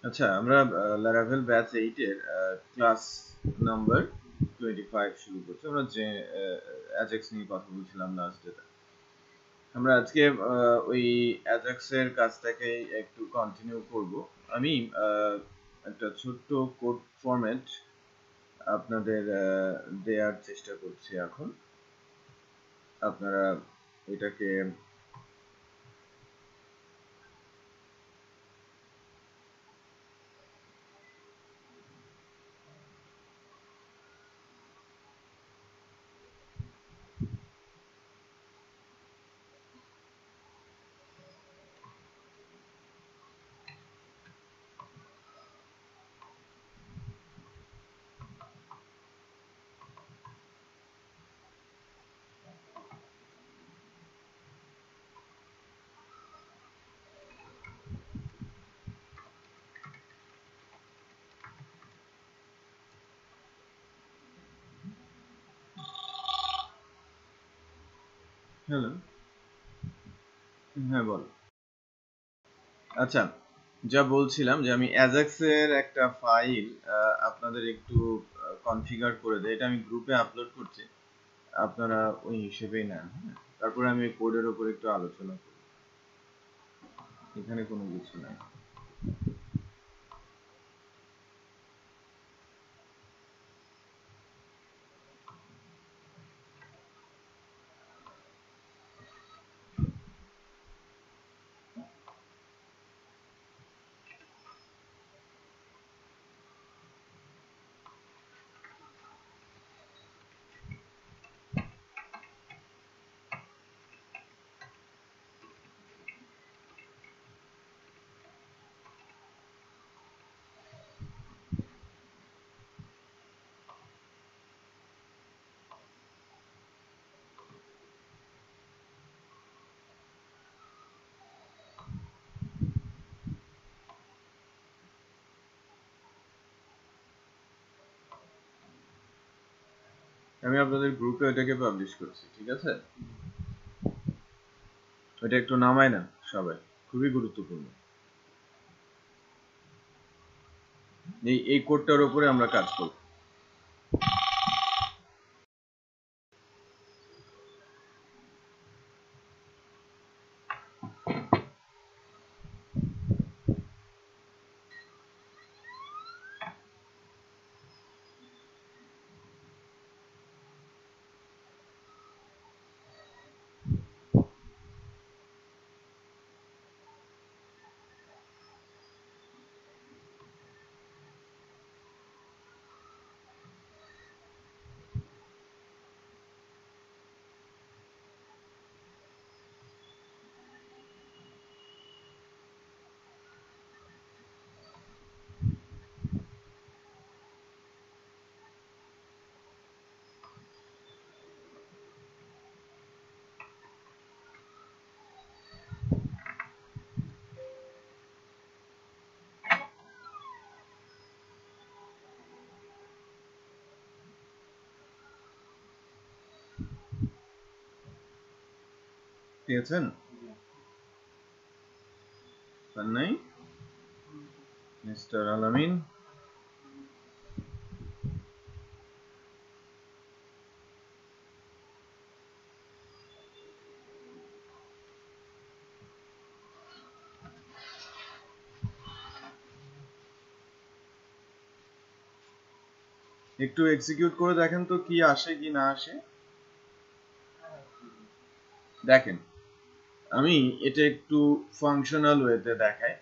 আচ্ছা, আমরা Laravel batch 8 এর ক্লাস নাম্বার 25 শুরু করছি। আমরা যে অ্যাজাক্স নিয়ে কথা বলছিলাম লাস্ট ডেতে। আমরা আজকে ওই অ্যাজাক্স এর কাজটাকে একটু কন্টিনিউ করব। আমি একটা ছোট্ট কোড ফরম্যাট আপনাদের দেওয়ার চেষ্টা করছি এখন। আপনারা এটাকে হ্যালো, হ্যাঁ বল। আচ্ছা, যা বলছিলাম যে আমি অ্যাজাক্স এর একটা ফাইল আপনাদের একটু কনফিগার করে দেই। এটা আমি গ্রুপে আপলোড করছি, আপনারা ওই হিসেবেই নেন। হ্যাঁ, তারপরে আমি কোডের ওপর একটু আলোচনা করি। এখানে কোনো কিছু নাই। আমি আপনাদের গ্রুপে এটাকে পাবলিশ করছি, ঠিক আছে? এটা একটু নামায় না সবাই, খুবই গুরুত্বপূর্ণ। এই কোডটার উপরে আমরা কাজ করব। পেয়েছেন? পান নাই? মিস্টার আলামিন, একটু এক্সিকিউট করে দেখেন তো কি আসে কি না আসে। দেখেন, আমি এটা একটু ফাংশনাল ওয়েতে দেখাই।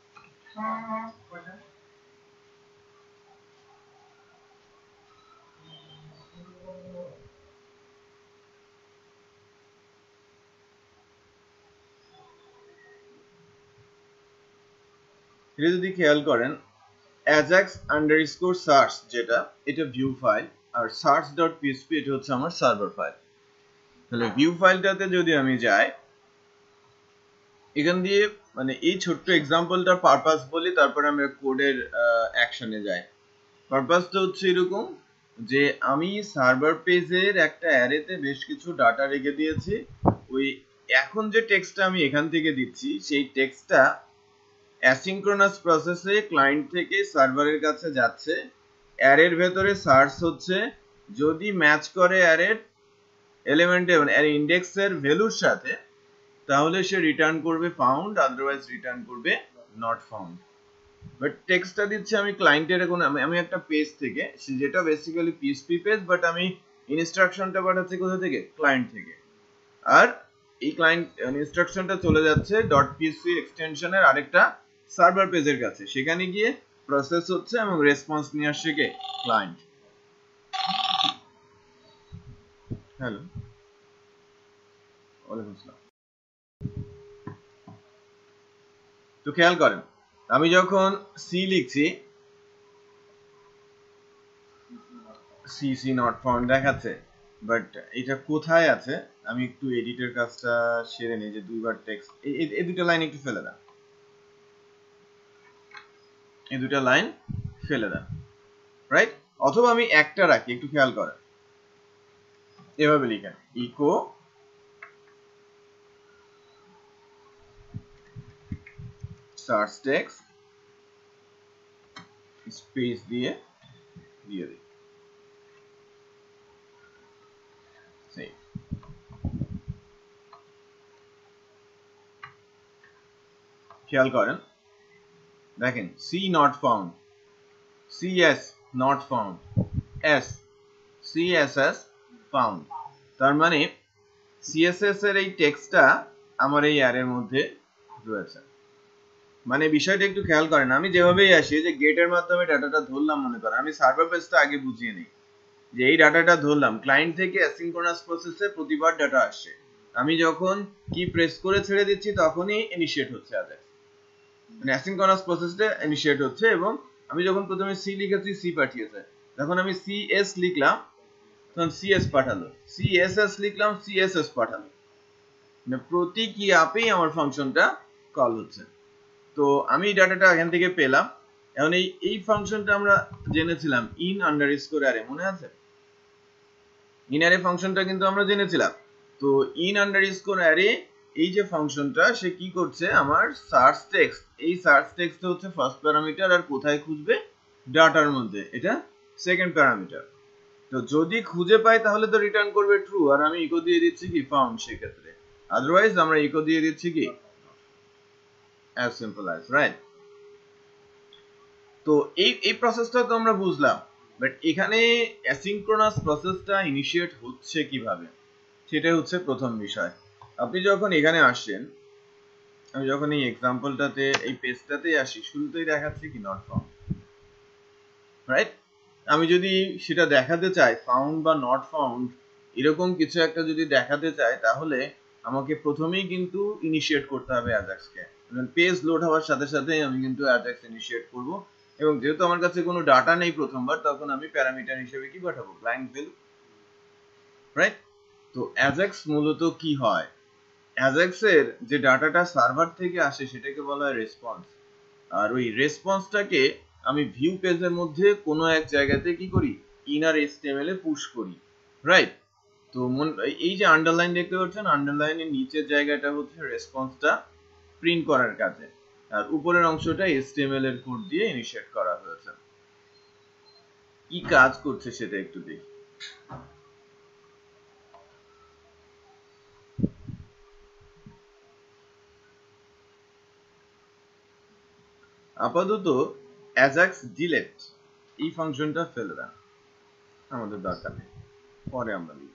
এটা যদি খেয়াল করেন, ajax আন্ডারস্কোর সার্চ যেটা, এটা ভিউ ফাইল, আর search.php এটা হচ্ছে আমার সার্ভার ফাইল। তাহলে ভিউ ফাইলটাতে যদি আমি যাই, এখান দিয়ে মানে এই ছোট্ট এক্সাম্পলটার পারপাস বলি, তারপরে আমরা কোডের অ্যাকশনে যাই। পারপাসটা হচ্ছে এরকম যে আমি সার্ভার পেজের একটা অ্যারেতে বেশ কিছু ডাটা রেখে দিয়েছি। ওই এখন যে টেক্সটটা আমি এখান থেকে দিচ্ছি, সেই টেক্সটটা অ্যাসিনক্রোনাস প্রসেসে ক্লায়েন্ট থেকে সার্ভারের কাছে যাচ্ছে, অ্যারের ভেতরে সার্চ হচ্ছে, যদি ম্যাচ করে অ্যারের এলিমেন্টে মানে অ্যারে ইন্ডেক্সের ভ্যালুর সাথে, তাহলে সে রিটার্ন করবে ফাউন্ড, আদারওয়াইজ রিটার্ন করবে নট ফাউন্ড। বাট টেক্সটটা দিচ্ছি আমি ক্লায়েন্টের কোনো আমি একটা পেজ থেকে, যেটা বেসিক্যালি পিএইচপি পেজ, বাট আমি ইনস্ট্রাকশনটা পাঠাচ্ছি কোথা থেকে, ক্লায়েন্ট থেকে। আর এই ক্লায়েন্ট ইনস্ট্রাকশনটা চলে যাচ্ছে .php এক্সটেনশনের আরেকটা সার্ভার পেজের কাছে, সেখানে গিয়ে প্রসেস হচ্ছে এবং রেসপন্স নিয়ে আসছে কে, ক্লায়েন্ট। হ্যালো, ওয়ালাইকুম আসসালাম। তো খেয়াল করেন, আমি যখন সি লিখছি, সি নট ফাউন্ড দেখাচ্ছে, বাট এটা কোথায় আছে আমি একটু এডিটের কাজটা সেরে নিই, যে দুইবার টেক্সট এই দুটো লাইন একটু ফেলে দাও, এই দুটো লাইন ফেলে দাও, রাইট? অথবা আমি একটা রাখি, একটু খেয়াল করেন, এভাবে লিখেন, ইকো সার্চ টেক্সট স্পেস দিয়ে দিই। খেয়াল করেন, দেখেন, C not found, CS not found, S CSS found. তার মানে সিএসএস এর এই টেক্সটটা আমার এই অ্যারের মধ্যে রয়েছে। মানে বিষয়টা একটু খেয়াল করেন, আমি যেভাবেই আসি, যে গেটের মাধ্যমে ডাটাটা ধরলাম, মনে করেন আমি সার্ভার পেজটা আগে বুঝিয়ে নিই, যে এই ডাটাটা ধরলাম ক্লায়েন্ট থেকে অ্যাসিনক্রোনাস প্রসেসে প্রতিবার ডাটা আসছে, আমি যখন কি প্রেস করে ছেড়ে দিচ্ছি তখনই ইনিশিয়েট হচ্ছে অ্যাজাক্স, মানে অ্যাসিনক্রোনাস প্রসেসটা ইনিশিয়েট হচ্ছে, এবং আমি যখন প্রথমে সি লিখেছি সি পাঠিয়েছে, যখন আমি সিএস লিখলাম তখন সিএস পাঠালো, সিএসএস লিখলাম সিএসএস পাঠালো, মানে প্রতি কি আপেই আমার ফাংশনটা কল হচ্ছে। তো আমি ডাটাটা এখান থেকে পেলাম, এখন এই ফাংশনটা আমরা জেনেছিলাম ইন আন্ডারস্কোর অ্যারে, মনে আছে? ইন অ্যারে ফাংশনটা কিন্তু আমরা জেনেছিলাম। তো ইন আন্ডারস্কোর অ্যারে এই যে ফাংশনটা, সে কি করছে, আমার সার্চ টেক্সট, এই সার্চ টেক্সট হচ্ছে ফার্স্ট প্যারামিটার, আর কোথায় খুঁজবে, ডাটার মধ্যে, এটা সেকেন্ড প্যারামিটার। তো যদি খুঁজে পাই তাহলে তো রিটার্ন করবে ট্রু, আর আমি ইকো দিয়ে দিচ্ছি কি, ফাউন্ড, সেক্ষেত্রে। আদারওয়াইজ আমরা ইকো দিয়ে দিচ্ছি কি, as simple as, right? তো এই প্রসেসটা তো আমরা বুঝলাম, বাট এখানে অ্যাসিনক্রোনাস প্রসেসটা ইনিশিয়েট হচ্ছে কিভাবে, সেটাই হচ্ছে প্রথম বিষয়। আপনি যখন এখানে আসেন, আমি যখন এই এক্সাম্পলটাতে, এই পেজটাতে আসি, শুরুতেই দেখাচ্ছি কি, নট ফাউন্ড, রাইট? আমি যদি সেটা দেখাতে চাই, ফাউন্ড বা নট ফাউন্ড এরকম কিছু একটা যদি দেখাতে চাই, তাহলে আমাকে প্রথমেই কিন্তু ইনিশিয়েট করতে হবে অ্যাজাক্সকে। পেজ লোড হওয়ার সাথে সাথে আমি কিন্তু অ্যাজাক্স ইনিশিয়েট করব, এবং যেহেতু আমার কাছে কোনো ডাটা নেই প্রথমবার, তখন আমি প্যারামিটার হিসেবে কি পাঠাবো, ক্লায়েন্ট ভ্যালু, রাইট? তো অ্যাজাক্স মূলত কি হয়, অ্যাজাক্সের যে ডাটাটা সার্ভার থেকে আসে সেটাকে বলা হয় রেসপন্স, আর ওই রেসপন্সটাকে আমি ভিউ পেজের মধ্যে কোনো এক জায়গাতে কি করি, ইনার এইচটিএমএল এ পুশ করি, রাইট? তো এই যে আন্ডারলাইন দেখতে পাচ্ছেন, আন্ডারলাইনের নিচের জায়গাটা হচ্ছে রেসপন্সটা প্রিন্ট করার কাজে, আর উপরের অংশটা এইচটিএমএল এর কোড দিয়ে ইনিশিয়েট করা হয়েছে। কি কাজ করছে সেটা একটু দেখি। আপাতত অ্যাজাক্স ডিলেট এই ফাংশনটা ফেলে দেন, আমাদের দরকার নেই, পরে আমরা লিখব।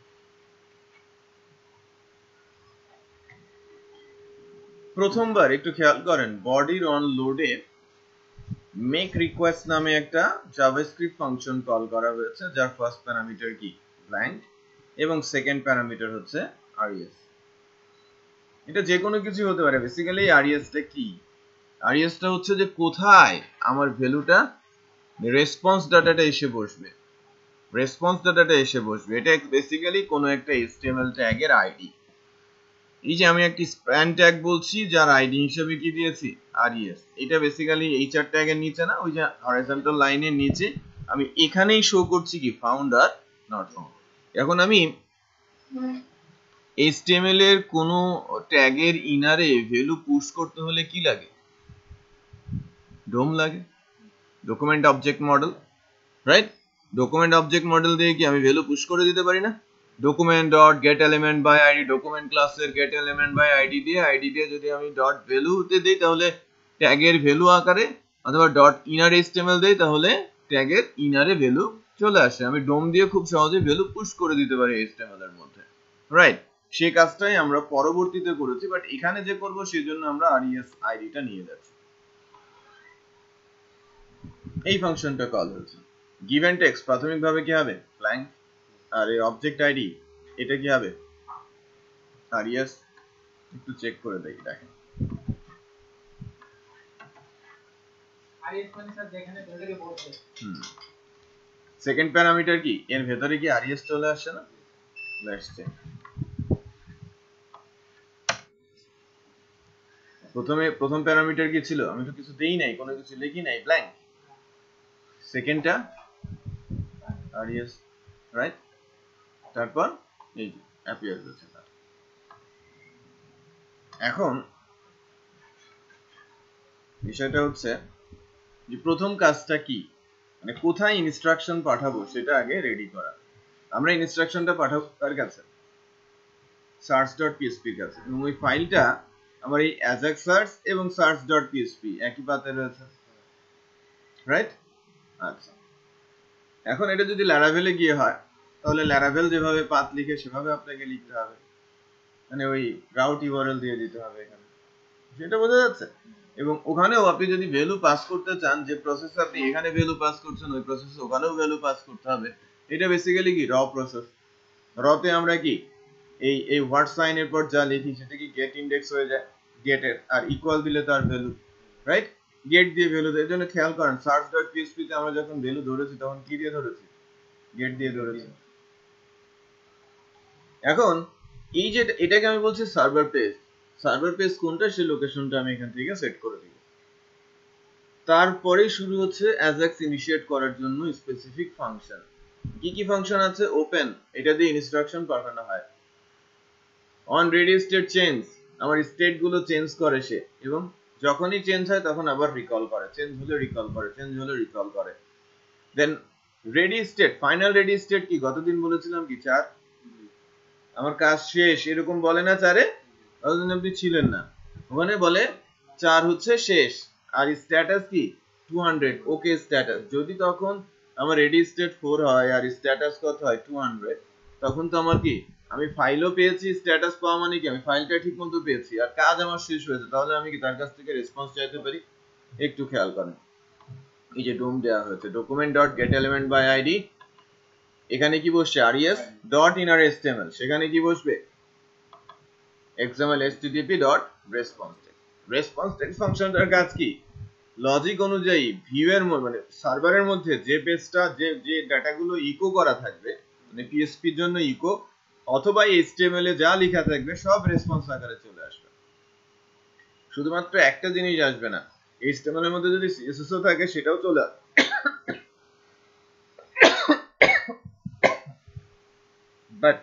প্রথমবার একটু খেয়াল করেন, বডির অন লোডে মেক রিকোয়েস্ট নামে একটা জাভাস্ক্রিপ্ট ফাংশন কল করা হয়েছে, যার ফার্স্ট প্যারামিটার কি, ব্ল্যাঙ্ক, এবং সেকেন্ড প্যারামিটার হচ্ছে আরইএস। এটা যে কোনো কিছু হতে পারে, বেসিক্যালি আরইএসটা কি, আরইএসটা হচ্ছে যে কোথায় আমার ভ্যালুটা, রেসপন্স ডাটাটা এসে বসবে, রেসপন্স ডাটাটা এসে বসবে, এটা বেসিক্যালি কোনো একটা এইচটিএমএল ট্যাগের আইডি। এই যে আমি একটি স্প্যান ট্যাগ বলছি, যার আইডি হিসেবে কি দিয়েছি, আরইএস, এটা বেসিক্যালি এইচআর ট্যাগের নিচে না, ওই যে হরাইজন্টাল লাইনের নিচে আমি এখানেই শো করছি কি, ফাউন্ড আর নট ফাউন্ড। এখন আমি এইচটিএমএল এর কোনো ট্যাগের ইনারে ভ্যালু পুশ করতে হলে কি লাগে, ডোম লাগে, document object model, right? Document object model দিয়ে কি আমি ভ্যালু পুশ করে দিতে পারি না? Document dot get element by ID, ডকুমেন্ট ক্লাসের গেট এলিমেন্ট বাই আইডি দিয়ে যদি আমি ডট ভ্যালুতে দিই তাহলে ট্যাগের ভ্যালু আকারে, অথবা ডট ইনার এইচটিএমএল দেই তাহলে ট্যাগের ইনারে ভ্যালু চলে আসে। আমি ডোম দিয়ে খুব সহজে ভ্যালু পুশ করে দিতে পারি এইচটিএমএল এর মধ্যে, রাইট? সেই কাজটাই আমরা পরবর্তীতে করেছি, বাট এখানে যে করব সেজন্য আমরা আরইএস আইডিটা নিয়ে যাচ্ছি। এই ফাংশনটা কল হয়েছে। গিভেন টেক্সট প্রাথমিকভাবে কি হবে? ব্ল্যাঙ্ক। আর এই অবজেক্ট আইডি এটা কি হবে? আরইএস। একটু চেক করে দেখি, দেখেন। আরইএস মানে স্যার যেখানে ভ্যালু বসে। সেকেন্ড প্যারামিটার কি? এর ভেতরে কি আরইএস চলে আসছে না? Let's check. প্রথম প্যারামিটার কি ছিল? আমি তো কিছু দেই নাই, কোনো কিছু লিখি নাই, ব্ল্যাঙ্ক। সেকেন্ডটা RES, right? তারপর এই যে অ্যাপিয়ার হচ্ছে। এখন বিষয়টা হচ্ছে যে প্রথম কাজটা কি, মানে কোথায় ইনস্ট্রাকশন পাঠাবো সেটা আগে রেডি করা। আমরা ইনস্ট্রাকশনটা পাঠাবো কার কাছে? search.php এর কাছে। এবং ওই ফাইলটা আমার এই ajax search এবং search.php একই পাতে রয়েছে, রাইট? আচ্ছা, এখন এটা যদি ল্যারাভেলে গিয়ে হয় তাহলে ল্যারাভেল যেভাবে পাথ লিখে সেভাবে আপনাকে লিখতে হবে, মানে ওই রাউট ইউআরএল দিয়ে দিতে হবে এখানে, সেটা বোঝা যাচ্ছে? এবং ওখানেও আপনি যদি ভ্যালু পাস করতে চান, যে প্রসেস আপনি এখানে ভ্যালু পাস করছেন ওই প্রসেস ওখানেও ভ্যালু পাস করতে হবে। এটা বেসিক্যালি কি র প্রসেস। রতে আমরা কি এই হোয়াট সাইন এর পর যা লিখি সেটা কি গেট ইন্ডেক্স হয়ে যায় গেটের, আর ইকুয়াল দিলে তার ভ্যালু, রাইট? গেট দিয়ে ভ্যালু দেয়। এর জন্য খেয়াল করেন search.php তে আমরা যখন ভ্যালু ধরেছি তখন কি দিয়ে ধরেছি? গেট দিয়ে ধরেছি। এখন এই যে এটাকে আমি বলছি সার্ভার পেজ। সার্ভার পেজ কোনটা সেই লোকেশনটা আমি এখান থেকে সেট করে দিব। তারপরে শুরু হচ্ছে অ্যাজাক্স ইনিশিয়েট করার জন্য স্পেসিফিক ফাংশন। কি কি ফাংশন আছে? ওপেন, এটা দিয়ে ইনস্ট্রাকশন পাঠানো হয়। অন রেডি স্টেট চেঞ্জ, আমার স্টেট গুলো চেঞ্জ করে সে, এবং যখনই চেঞ্জ হয় তখন আবার রিকল করে, চেঞ্জ হলে রিকল করে, চেঞ্জ হলে রিকল করে। Then ready state, final ready state কি গতদিন বলেছিলাম কি 4, আমার কাজ শেষ এরকম বলে না 4-এ? ততদিন আপনি ছিলেন না। ওখানে বলে 4 হচ্ছে শেষ, আর স্ট্যাটাস কি 200 ওকে স্ট্যাটাস। যদি তখন আমার রেডি স্টেট 4 হয় আর স্ট্যাটাস কত হয় 200, তখন তো আমার কি, আমি ফাইলও পেয়েছি, স্ট্যাটাস পাওয়া মানে কি আমি ফাইলটা ঠিকমতো পেয়েছি আর কাজ আমার শেষ হয়েছে, তাহলে আমি কি তার কাছ থেকে রেসপন্স চাইতে পারি? একটু খেয়াল করেন, এই যে ডোম দেওয়া হয়েছে document dot get element by ID, এখানে কি বসছে? আরইএস ডট ইনার এইচটিএমএল, সেখানে কি বসবে? XML http dot response text. Response text ফাংশনটার কাজ কি? লজিক অনুযায়ী ভিউ এর মানে সার্ভারের মধ্যে যে পেজটা যে ডাটাগুলো ইকো করা থাকবে, মানে পিএসপি এর জন্য ইকো অথবা এইচটিএমএল এ যা লেখা থাকবে সব রেসপন্স আকারে চলে আসবে। শুধুমাত্র একটা জিনিস আসবে না, এইচটিএমএল এর মধ্যে যদি সিএসএস ও থাকে সেটাও চলে আসবে। বাট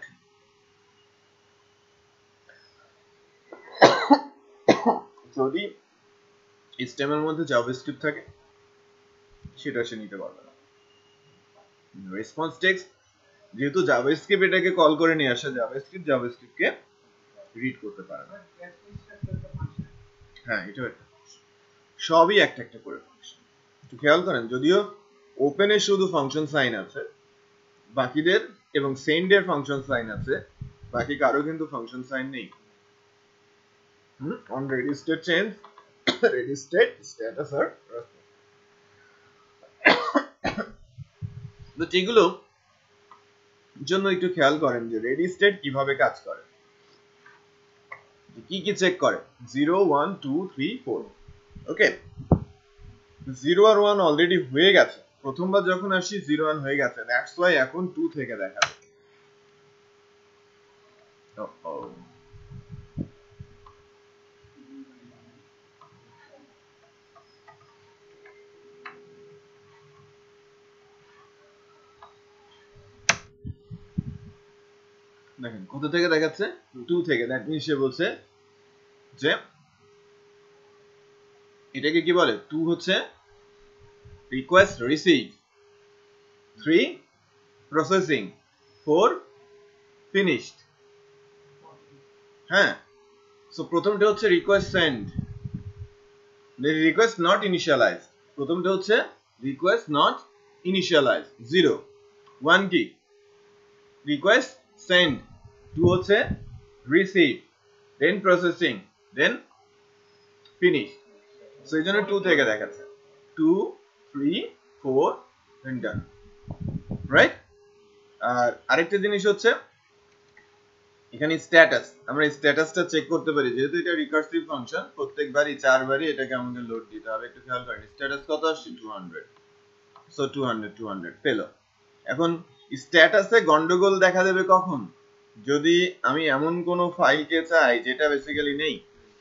যদি এইচটিএমএল এর মধ্যে জাভাস্ক্রিপ্ট থাকে সেটা সে নিতে পারবে না। রেসপন্স টেক্সট যেহেতু জাভাস্ক্রিপ্ট এটাকে কল করে নিয়ে আসে, জাভাস্ক্রিপ্টকে রিড করতে পারে না। হ্যাঁ, এটা একটা সবই একটা একটা করে ফাংশন। একটু খেয়াল করেন, যদিও ওপেনে শুধু ফাংশন সাইন আছে বাকিদের, এবং সেন্ডের ফাংশন সাইন আছে, বাকি কারো কিন্তু ফাংশন সাইন নেই। On ready state change, ready state status আর তো যেগুলো জন্য একটু খেয়াল করেন যে রেডি স্টেট কিভাবে কাজ করে, কি কি চেক করে? 0 1 2 3 4। ওকে, 0 আর 1 অলরেডি হয়ে গেছে, প্রথমবার যখন আসি 0 1 হয়ে গেছে, দ্যাটস ওয়াই এখন 2 থেকে দেখাবে। দেখেন কত থেকে দেখাচ্ছে? 2 থেকে। দ্যাট মিন্স সে বলছে যে এটাকে কি বলে? 2 হচ্ছে রিকোয়েস্ট রিসিভ, 3 প্রসেসিং, 4 ফিনিশড। হ্যাঁ, সো প্রথমটা হচ্ছে request send, request not initialize. প্রথমটা হচ্ছে রিকোয়েস্ট নট ইনিশিয়ালাইজ 0, 1 কি রিকোয়েস্ট সেন্ড, 2 হচ্ছে receive, then processing, then finish. So এই জন্য 2 থেকে দেখাচ্ছে 2, 3, 4 দেন ডান, রাইট? আর আরেকটা জিনিস হচ্ছে এখানে স্ট্যাটাস, আমরা স্ট্যাটাসটা চেক করতে পারি, যেহেতু এটা রিকার্সিভ ফাংশন প্রত্যেকবারই 4 বারই এটাকে আমাদের লোড দিতে হবে। একটু খেয়াল করেন স্ট্যাটাস কত আসছে 200, সো 200 পেল। এখন স্ট্যাটাসে গন্ডগোল দেখা দেবে কখন? যদি আমি এমন কোন ফাইলকে চাই যেটা বেসিক্যালি নেই,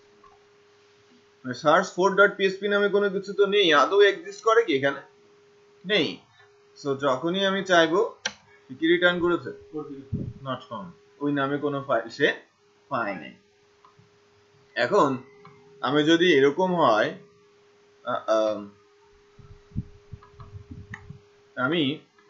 search4.php নামে কোনো কিছু তো নেই, আদৌ এক্সিস্ট করে কি এখানে? নেই। সো যখনই আমি চাইবো কি রিটার্ন করেছে নট ফাউন্ড, ওই নামে কোনো ফাইল সে পায় নাই। এখন আমি যদি এরকম হয় আমি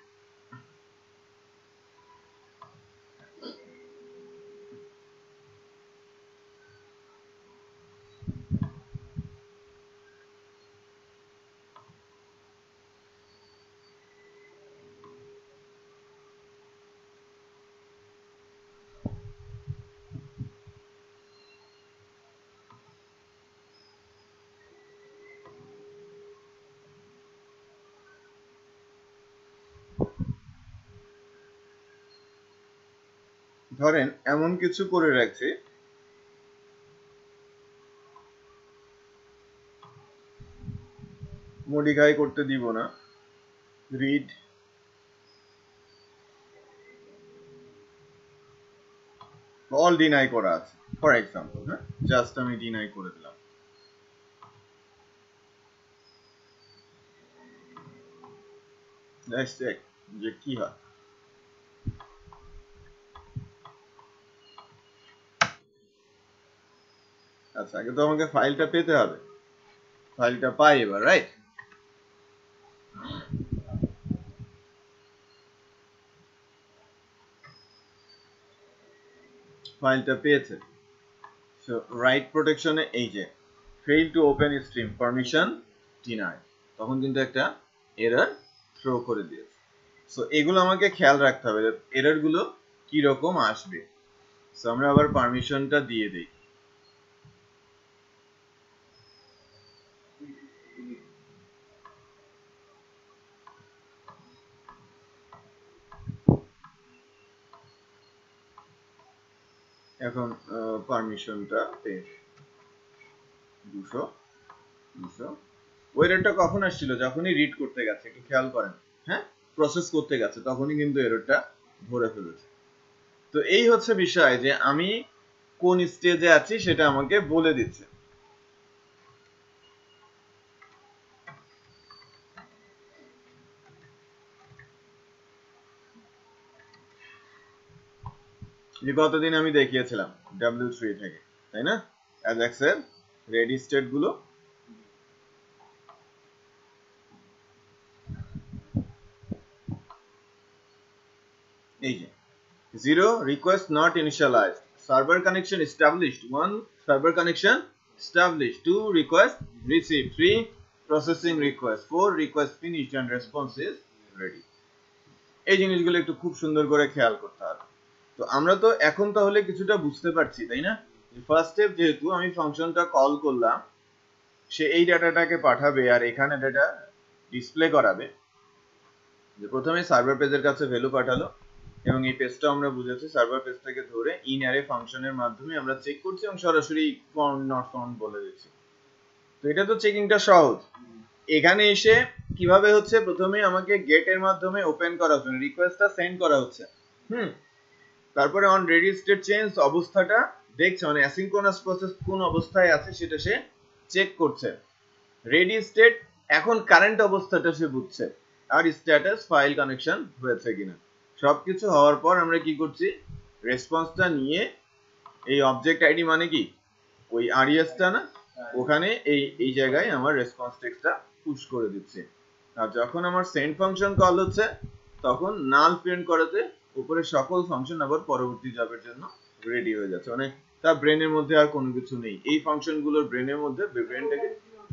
ধরেন এমন কিছু করে রাখছি, মডিফাই করতে দিব না, রিড অল ডিনাই করা আছে ফর এক্সাম্পল। হ্যাঁ, জাস্ট আমি ডিনাই করে দিলাম। লেটস চেক যে কি হয়। আচ্ছা, আগে তো আমাকে ফাইলটা পেতে হবে, ফাইলটা পাই এবার, রাইট? ফাইলটা পেয়েছে। সো রাইট প্রোটেকশনে এই যে fail to open stream permission deny, তখন কিন্তু একটা এরর থ্রো করে দিয়েছে। সো এগুলো আমাকে খেয়াল রাখতে হবে, এরর গুলো কি রকম আসবে। সো আমরা আবার পারমিশনটা দিয়ে দেই। এখন পারমিশনটা পেয়ে 200 ওই এররটা কখন আসছিল? যখনই রিড করতে গেছে, একটু খেয়াল করেন। হ্যাঁ, প্রসেস করতে গেছে তখনই কিন্তু এররটা ধরে ফেলেছে। তো এই হচ্ছে বিষয় যে আমি কোন স্টেজে আছি সেটা আমাকে বলে দিচ্ছে। যে গতদিন আমি দেখিয়েছিলাম W3 থেকে, তাই না? অ্যাজাক্স এর রেডি স্টেট গুলো এই যে 0 request not initialized, server connection established, 1 server connection established, 2 request received, 3 processing request, 4 request finished and response is ready। এই জিনিসগুলো একটু খুব সুন্দর করে খেয়াল করতে হবে। তো আমরা তো এখন তাহলে কিছুটা বুঝতে পারছি, তাই না? ফার্স্ট স্টেপ যেহেতু আমি ফাংশনটা কল করলাম, সে এই ডাটাটাকে পাঠাবে আর এখানে ডাটা ডিসপ্লে করাবে। যে প্রথমে সার্ভার পেজের কাছে ভ্যালু পাঠালো এবং এই পেজটা আমরা বুঝেছি সার্ভার পেজটাকে ধরে ইন অ্যারে ফাংশনের মাধ্যমে আমরা চেক করছি এবং সরাসরি ফাউন্ড নট ফাউন্ড বলে দিচ্ছি। তো এটা তো চেকিংটা সহজ। এখানে এসে কিভাবে হচ্ছে, প্রথমে আমাকে গেট এর মাধ্যমে ওপেন করা হচ্ছে, রিকোয়েস্টটা সেন্ড করা হচ্ছে। তারপরে অন রেডি স্টেট চেঞ্জ অবস্থাটা দেখছে, মানে অ্যাসিনক্রোনাস প্রসেস কোন অবস্থায় আছে সেটা সে চেক করছে। রেডি স্টেট এখন কারেন্ট অবস্থাটা সে বুঝছে, আর স্ট্যাটাস ফাইল কানেকশন হয়েছে কিনা। সবকিছু হওয়ার পর আমরা কি করছি, রেসপন্সটা নিয়ে এই অবজেক্ট আইডি মানে কি ওই আরইএসটা না, ওখানে এই জায়গায় আমার রেসপন্স টেক্সটটা পুশ করে দিচ্ছে। আর যখন আমার সেন্ড ফাংশন কল হচ্ছে তখন নাল প্রিন্ট করাতে উপরে সকল ফাংশন আবার পরবর্তী জবের জন্য রেডি হয়ে যাচ্ছে, মানে তার ব্রেনের মধ্যে আর কোনো কিছু নেই। এই ফাংশনগুলোর ব্রেনের মধ্যে ব্রেনটাকে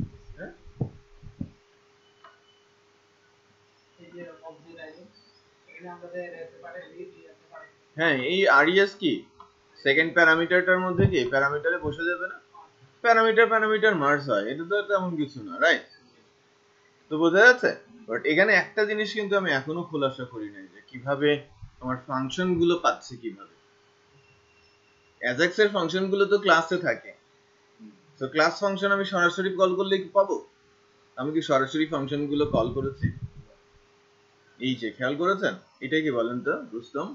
হ্যাঁ এই আরইএস কি সেকেন্ড প্যারামিটারটার মধ্যে কি প্যারামিটারে বসে যাবে না, প্যারামিটার মার্জ হয়, এটা তো তেমন কিছু না, রাইট? তো বোঝা যাচ্ছে। বাট এখানে একটা জিনিস কিন্তু আমি এখনো খোলাসা করি নাই যে কিভাবে আমার ফাংশন গুলো পাচ্ছে কিভাবে। অ্যাজাক্স এর ফাংশন গুলো তো ক্লাসে থাকে, তো ক্লাস ফাংশন আমি সরাসরি কল করলে কি পাবো? আমি কি সরাসরি ফাংশন গুলো কল করেছি? এই যে খেয়াল করেছেন, এটা কি বলেন তো রুস্তম?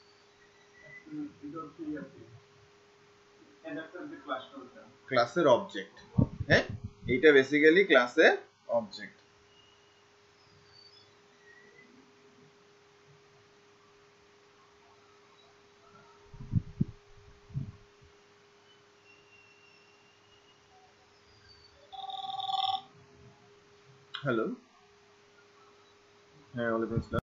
ক্লাসের অবজেক্ট, হ্যাঁ এইটা বেসিক্যালি ক্লাসের অবজেক্ট। হ্যালো, হ্যাঁ ওয়ালাইকুম আসসালাম।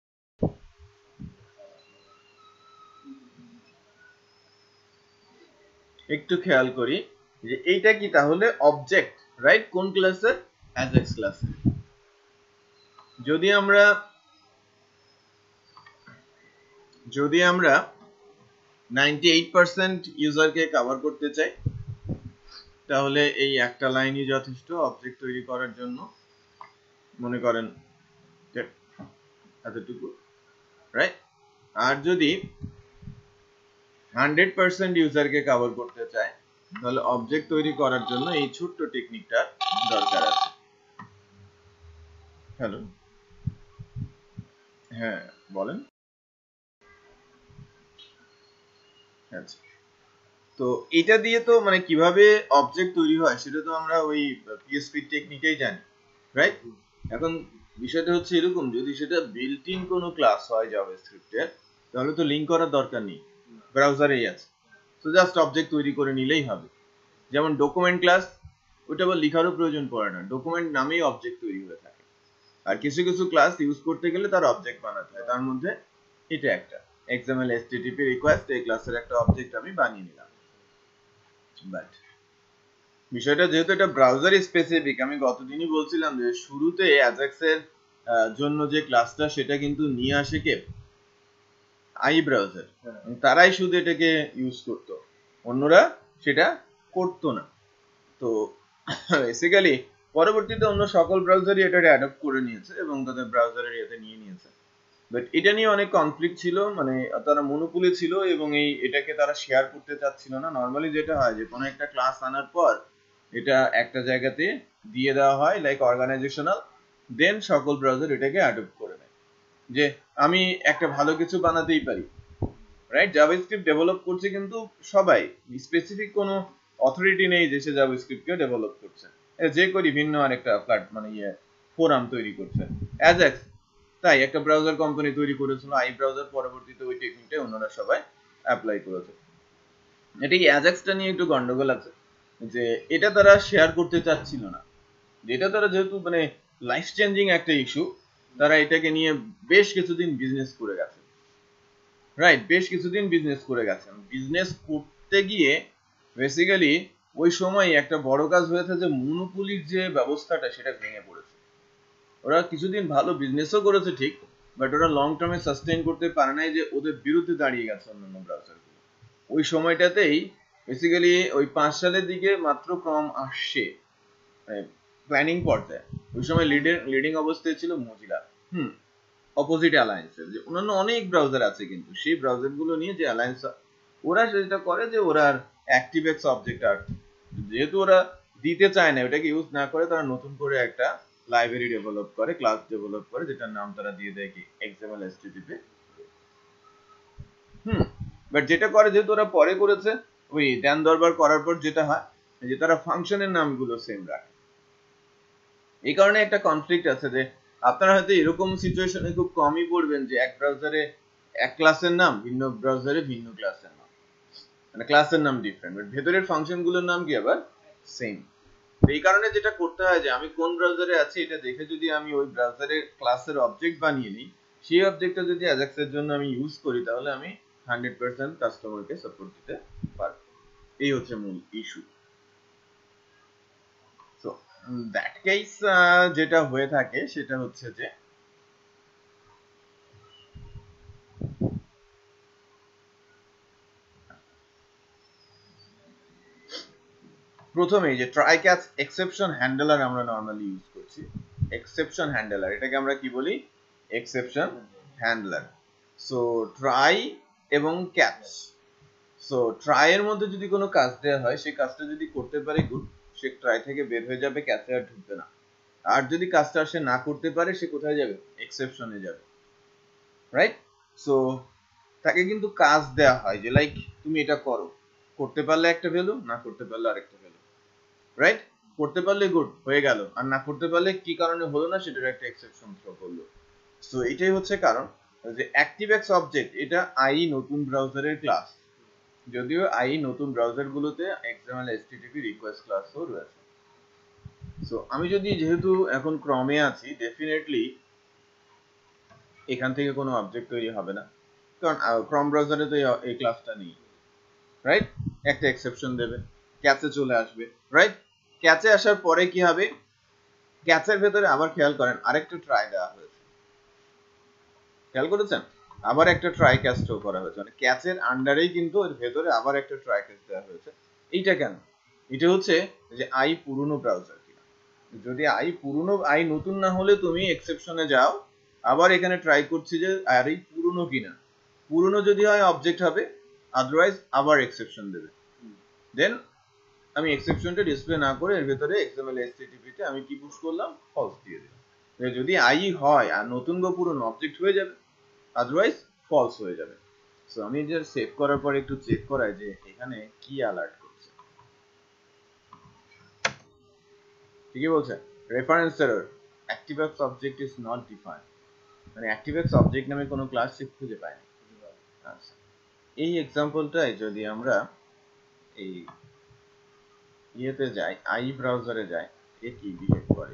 একটু খেয়াল করি যে এইটা কি তাহলে অবজেক্ট, রাইট? কোন ক্লাসের? অ্যাজাক্স ক্লাসের। যদি আমরা 98% ইউজারকে কভার করতে চাই তাহলে এই একটা লাইনই যথেষ্ট অবজেক্ট তৈরি করার জন্য, মনে করেন এতটুকু, রাইট? আর যদি 100% ইউজারকে কভার করতে চায় তাহলে অবজেক্ট তৈরি করার জন্য এই ছোট্ট টেকনিকটা দরকার আছে। হ্যালো, হ্যাঁ বলেন। আচ্ছা, তো এটা দিয়ে তো মানে কিভাবে অবজেক্ট তৈরি হয় সেটা তো আমরা ওই পিএসপি টেকনিকেই জানি, রাইট? এখন বিষয়টা হচ্ছে এরকম, যদি সেটা বিল্ট ইন কোনো ক্লাস হয় জাভাস্ক্রিপ্টের তাহলে তো লিংক করার দরকার নেই, ব্রাউজারেই আছে, তো জাস্ট অবজেক্ট তৈরি করে নিলেই হবে। যেমন ডকুমেন্ট ক্লাস, ওটা আবার লিখারও প্রয়োজন পড়ে না, ডকুমেন্ট নামেই অবজেক্ট তৈরি হয়ে থাকে। আর কিছু কিছু ক্লাস ইউজ করতে গেলে তার অবজেক্ট বানাতে হয়, তার মধ্যে এটা একটা XML HTTP রিকোয়েস্ট, এই ক্লাসের একটা অবজেক্ট আমি বানিয়ে নিলাম। বাট বিষয়টা যেহেতু এটা ব্রাউজার স্পেসিফিক, আমি গতদিনই বলছিলাম যে শুরুতে অ্যাজাক্স এর জন্য যে ক্লাসটা সেটা কিন্তু নিয়ে আসে কে? আই ব্রাউজার, তারাই শুধু এটাকে ইউজ করতো, অন্যরা সেটা করতো না। তো বেসিক্যালি পরবর্তীতে অন্য সকল ব্রাউজারই এটাকে অ্যাডপ্ট করে নিয়েছে এবং তাদের ব্রাউজারের ইয়েতে নিয়ে নিয়েছে। বাট এটা নিয়ে অনেক কনফ্লিক্ট ছিল, মানে তারা মনোপলি ছিল এবং এটাকে তারা শেয়ার করতে চাচ্ছিল না। নর্মালি যেটা হয় যে কোনো একটা ক্লাস আনার পর এটা একটা জায়গাতে দিয়ে দেওয়া হয় লাইক অর্গানাইজেশনাল, দেন সকল ব্রাউজার এটাকে অ্যাডপ্ট করে নেয় যে আমি একটা ভালো কিছু বানাতেই পারি, রাইট? জাভাস্ক্রিপ্ট ডেভেলপ করছে কিন্তু সবাই, স্পেসিফিক কোনো অথরিটি নেই যে সে জাভাস্ক্রিপ্টকে ডেভেলপ করছে, যে করি ভিন্ন আরেকটা মানে ফোরাম তৈরি করছে অ্যাজাক্স, তাই একটা ব্রাউজার কোম্পানি তৈরি করেছিল আই ব্রাউজার, পরবর্তীতে ওই টেকনিকটা অন্যরা সবাই অ্যাপ্লাই করেছে। এটাই অ্যাজাক্সটা নিয়ে একটু গন্ডগোল আছে যে এটা তারা শেয়ার করতে চাচ্ছিল না, যেটা তারা যেহেতু মানে লাইফ চেঞ্জিং একটা ইস্যু, তারা এটাকে নিয়ে বেশ কিছুদিন বিজনেস করে গেছে, রাইট? বেশ কিছুদিন বিজনেস করে গেছেন। বিজনেস করতে গিয়ে বেসিক্যালি ওই সময় একটা বড় কাজ হয়েছে যে মনোপলির যে ব্যবস্থাটা সেটা ভেঙে পড়েছে। ওরা কিছুদিন ভালো বিজনেসও করেছে ঠিক, বাট ওরা লং টার্মে সাস্টেইন করতে পারে নাই, যে ওদের বিরুদ্ধে দাঁড়িয়ে গেছে অন্যান্য ব্রাউজারগুলো। ওই সময়টাতেই বেসিক্যালি ওই 5 সালের দিকে মাত্র কম আসছে প্ল্যানিং পর্যায়ে, ওই সময় লিডিং অবস্থায় ছিল মজিলা, অপোজিট অ্যালায়েন্সের, যে অন্যান্য অনেক ব্রাউজার আছে কিন্তু সেই ব্রাউজার গুলো নিয়ে যে অ্যালায়েন্স, ওরা যেটা করে যে ওরা অ্যাক্টিভএক্স অবজেক্ট আর যেহেতু ওরা দিতে চায় না, ওটাকে ইউজ না করে তারা নতুন করে একটা লাইব্রেরি ডেভেলপ করে, ক্লাস ডেভেলপ করে, যেটার নাম তারা দিয়ে দেয় কি XML HTTP। বাট যেটা করে যেহেতু ওরা পরে করেছে, ওই ধ্যান দরবার করার পর যেটা হয় যে তারা ফাংশনের নামগুলো সেম রাখে। এই কারণে একটা কনফ্লিক্ট আছে যে আপনারা হয়তো এরকম সিচুয়েশনে খুব কমই পড়বেন যে এক ব্রাউজারে এক ক্লাসের নাম, ভিন্ন ব্রাউজারে ভিন্ন ক্লাসের নাম, মানে ক্লাসের নাম ডিফারেন্ট, বাট ভেতরের ফাংশন গুলোর নাম কি আবার সেম। এই কারণে যেটা করতে হয় যে আমি কোন ব্রাউজারে আছি এটা দেখে যদি আমি ওই ব্রাউজারের ক্লাসের অবজেক্ট বানিয়ে নিই, সেই অবজেক্টটা যদি অ্যাজাক্স এর জন্য আমি ইউজ করি তাহলে আমি 100% কাস্টমারকে সাপোর্ট দিতে পারবো। এই হচ্ছে মূল ইস্যু। সো দ্যাট কেস যেটা হয়ে থাকে সেটা হচ্ছে যে প্রথমেই যে ট্রাই ক্যাচ এক্সেপশন হ্যান্ডলার আমরা নরমালি ইউজ করছি। এক্সেপশন হ্যান্ডলার এটাকে আমরা কি বলি? Exception handler. সো ট্রাই এবং ক্যাচ। সো ট্রাই এর মধ্যে যদি কোনো কাজ দেওয়া হয় সেই কাজটা যদি করতে পারে গুড, সে ট্রাই থেকে বের হয়ে যাবে, ক্যাচে আর ঢুকবে না। আর যদি কাজটা সে না করতে পারে সে কোথায় যাবে? এক্সেপশনে যাবে, রাইট? সো তাকে কিন্তু কাজ দেওয়া হয় যে লাইক তুমি এটা করো, করতে পারলে একটা ভ্যালু, না করতে পারলে আরেকটা ভ্যালু, রাইট? করতে পারলে গুড হয়ে গেল, আর না করতে পারলে কি কারণে হলো না সেটার একটা এক্সেপশন থ্রো করলো। সো এটাই হচ্ছে কারণ যে অ্যাক্টিভএক্স অবজেক্ট এটা আই নতুন ব্রাউজারের ক্লাস, যদিও আই নতুন ব্রাউজার গুলোতে XML HTTP রিকোয়েস্ট ক্লাসও রয়েছে। সো আমি যদি যেহেতু এখন ক্রমে আছি, ডেফিনেটলি এখান থেকে কোনো অবজেক্ট তৈরি হবে না, কারণ ক্রম ব্রাউজারে তো এই ক্লাসটা নেই, রাইট? একটা এক্সেপশন দেবে, ক্যাচে চলে আসবে, রাইট? ক্যাচে আসার পরে কি হবে? ক্যাচের ভেতরে আবার খেয়াল করেন আরেকটা ট্রাই দেওয়া হয়েছে, খেয়াল করেছেন? আবার একটা ট্রাই ক্যাচ থ্রো করা হয়েছে, মানে ক্যাচের আন্ডারেই কিন্তু এর ভেতরে আবার একটা ট্রাই ক্যাচ দেওয়া হয়েছে। এইটা কেন? এটা হচ্ছে যে আই পুরনো ব্রাউজার কিনা। যদি আই নতুন না হলে তুমি এক্সেপশনে যাও, আবার এখানে ট্রাই করছি যে আর এই পুরনো কিনা। পুরনো যদি হয় অবজেক্ট হবে, আদারওয়াইজ আবার এক্সেপশন দেবে। দেন আমি এক্সেপশনটা ডিসপ্লে না করে এর ভেতরে XML HTTP তে আমি কি পুশ করলাম? ফলস দিয়ে দিলাম। যদি আই হয় আর নতুন বা পুরনো অবজেক্ট হয়ে যাবে, আদারওয়াইজ ফলস হয়ে যাবে। সো আমি যে সেভ করার পর একটু চেক করাই যে এখানে কি অ্যালার্ট করছে। ঠিকই বলছে, reference error, ActiveX object is not defined, মানে অ্যাক্টিভএক্স অবজেক্ট নামে কোনো ক্লাস খুঁজে পাই না। আচ্ছা, এই এক্সাম্পলটাই যদি আমরা এই ইয়েতে যাই, আই ব্রাউজারে যাই, এ কি বিহেভ করে।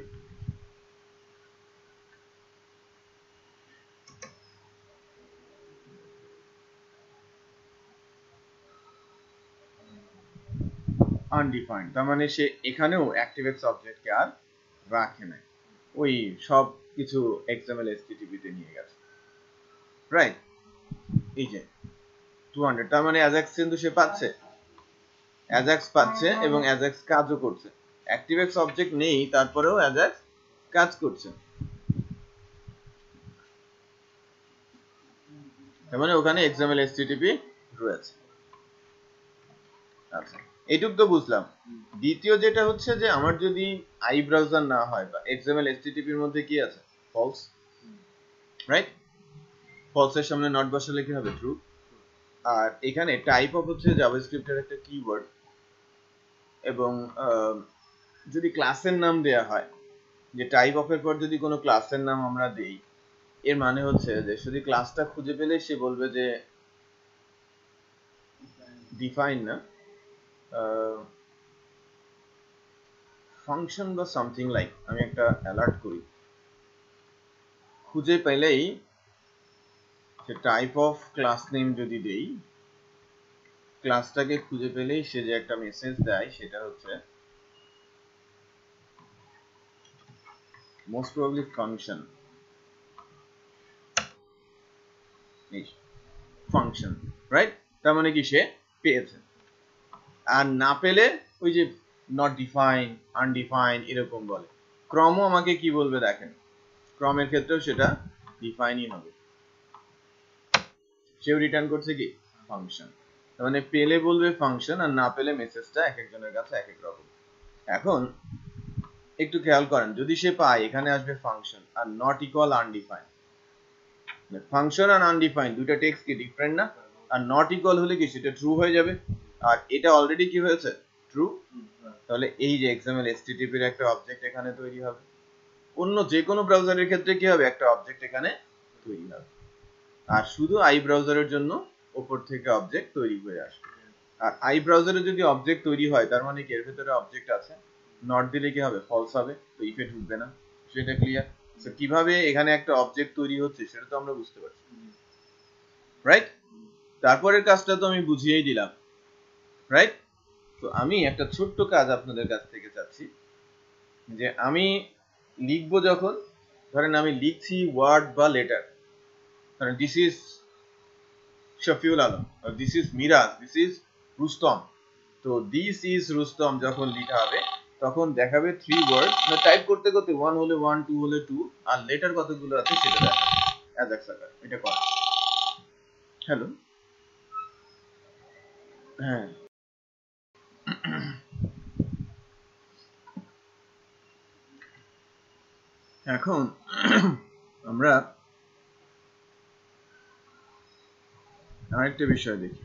আনডিফাইন্ড, তার মানে সে এখানেও অ্যাক্টিভএক্স অবজেক্টকে আর রাখে না, ওই সব কিছু XML HTTP তে নিয়ে গেছে, রাইট? এই যে 200, তার মানে অ্যাজাক্স কিন্তু সে পাচ্ছে, অ্যাজাক্স পাচ্ছে এবং অ্যাজাক্স কাজও করছে। অ্যাক্টিভএক্স অবজেক্ট নেই, তারপরেও অ্যাজাক্স কাজ করছে, তার মানে ওখানে XML HTTP রয়েছে। আচ্ছা, এইটুক তো বুঝলাম। দ্বিতীয় যেটা হচ্ছে যে আমার যদি আই ব্রাউজার না হয় বা XML HTTP এর মধ্যে কি আছে? False, right? ফলসের সামনে নট বসালে কি হবে? ট্রু। আর এখানে টাইপ অফ হচ্ছে জাভাস্ক্রিপ্টের একটা কিওয়ার্ড, এবং যদি ক্লাসের নাম দেয়া হয়, যে টাইপ অফ এর পর যদি কোনো ক্লাসের নাম আমরা দেই, এর মানে হচ্ছে যে শুধু ক্লাসটা খুঁজে পেলে সে বলবে যে ডিফাইন না, ফাংশন বা সামথিং লাইক। আমি একটা অ্যালার্ট করি, খুঁজে পেলেই সে টাইপ অফ ক্লাস নেম যদি দেই, ক্লাসটাকে খুঁজে পেলেই সে যে একটা মেসেজ দেয় সেটা হচ্ছে most probably function, function, right? তার মানে কি সে পেয়েছে। আর না পেলে ওই যে নট ডিফাইন, আনডিফাইন এরকম বলে। ক্রমও আমাকে কি বলবে দেখেন, ক্রমের ক্ষেত্রেও সেটা ডিফাইনই হবে, সেও রিটার্ন করছে কি? ফাংশন। তার মানে পেলে বলবে ফাংশন, আর না পেলে মেসেজটা এক একজনের কাছে এক এক রকম। এখন একটু খেয়াল করেন, যদি সে পায় এখানে আসবে ফাংশন আর নট ইকুয়াল আনডিফাইন। ফাংশন আর আনডিফাইন দুইটা টেক্সট কি ডিফারেন্ট না? আর নট ইকুয়াল হলে কি সেটা ট্রু হয়ে যাবে, আর এটা অলরেডি কি হয়েছে? ট্রু। তাহলে এই যে XML HTTP এর একটা অবজেক্ট এখানে তৈরি হবে। অন্য যে কোনো ব্রাউজারের ক্ষেত্রে কি হবে? একটা অবজেক্ট এখানে তৈরি হবে। আর শুধু আই ব্রাউজারের জন্য উপর থেকে অবজেক্ট তৈরি হয়ে আসবে। আর আই ব্রাউজারে যদি অবজেক্ট তৈরি হয় তার মানে কি এর ভিতরে অবজেক্ট আছে, নট দিলে কি হবে, ফলস হবে, তো ইফে ঢুকবে না। সেটা ক্লিয়ার। সো কিভাবে এখানে একটা অবজেক্ট তৈরি হচ্ছে সেটা তো আমরা বুঝতে পারছি, রাইট? তারপরের কাজটা তো আমি বুঝিয়েই দিলাম, রাইট? তো আমি একটা ছোট্ট কাজ আপনাদের কাছ থেকে চাচ্ছি, যে আমি লিখবো যখন, ধরেন আমি লিখছি ওয়ার্ড বা লেটার, ধরেন this is Shafiul Alam, this is Miraj, this is Rustam. তো দিস ইজ রুস্তম যখন লেখা হবে তখন দেখাবে 3 ওয়ার্ড, মানে টাইপ করতে করতে 1 হলে 1, 2 হলে 2, আর লেটার কতগুলো আছে সেটা দেখাবে অ্যাজাক্স আকার। এটা কর। হ্যালো, হ্যাঁ। এখন আমরা আরেকটা বিষয় দেখি।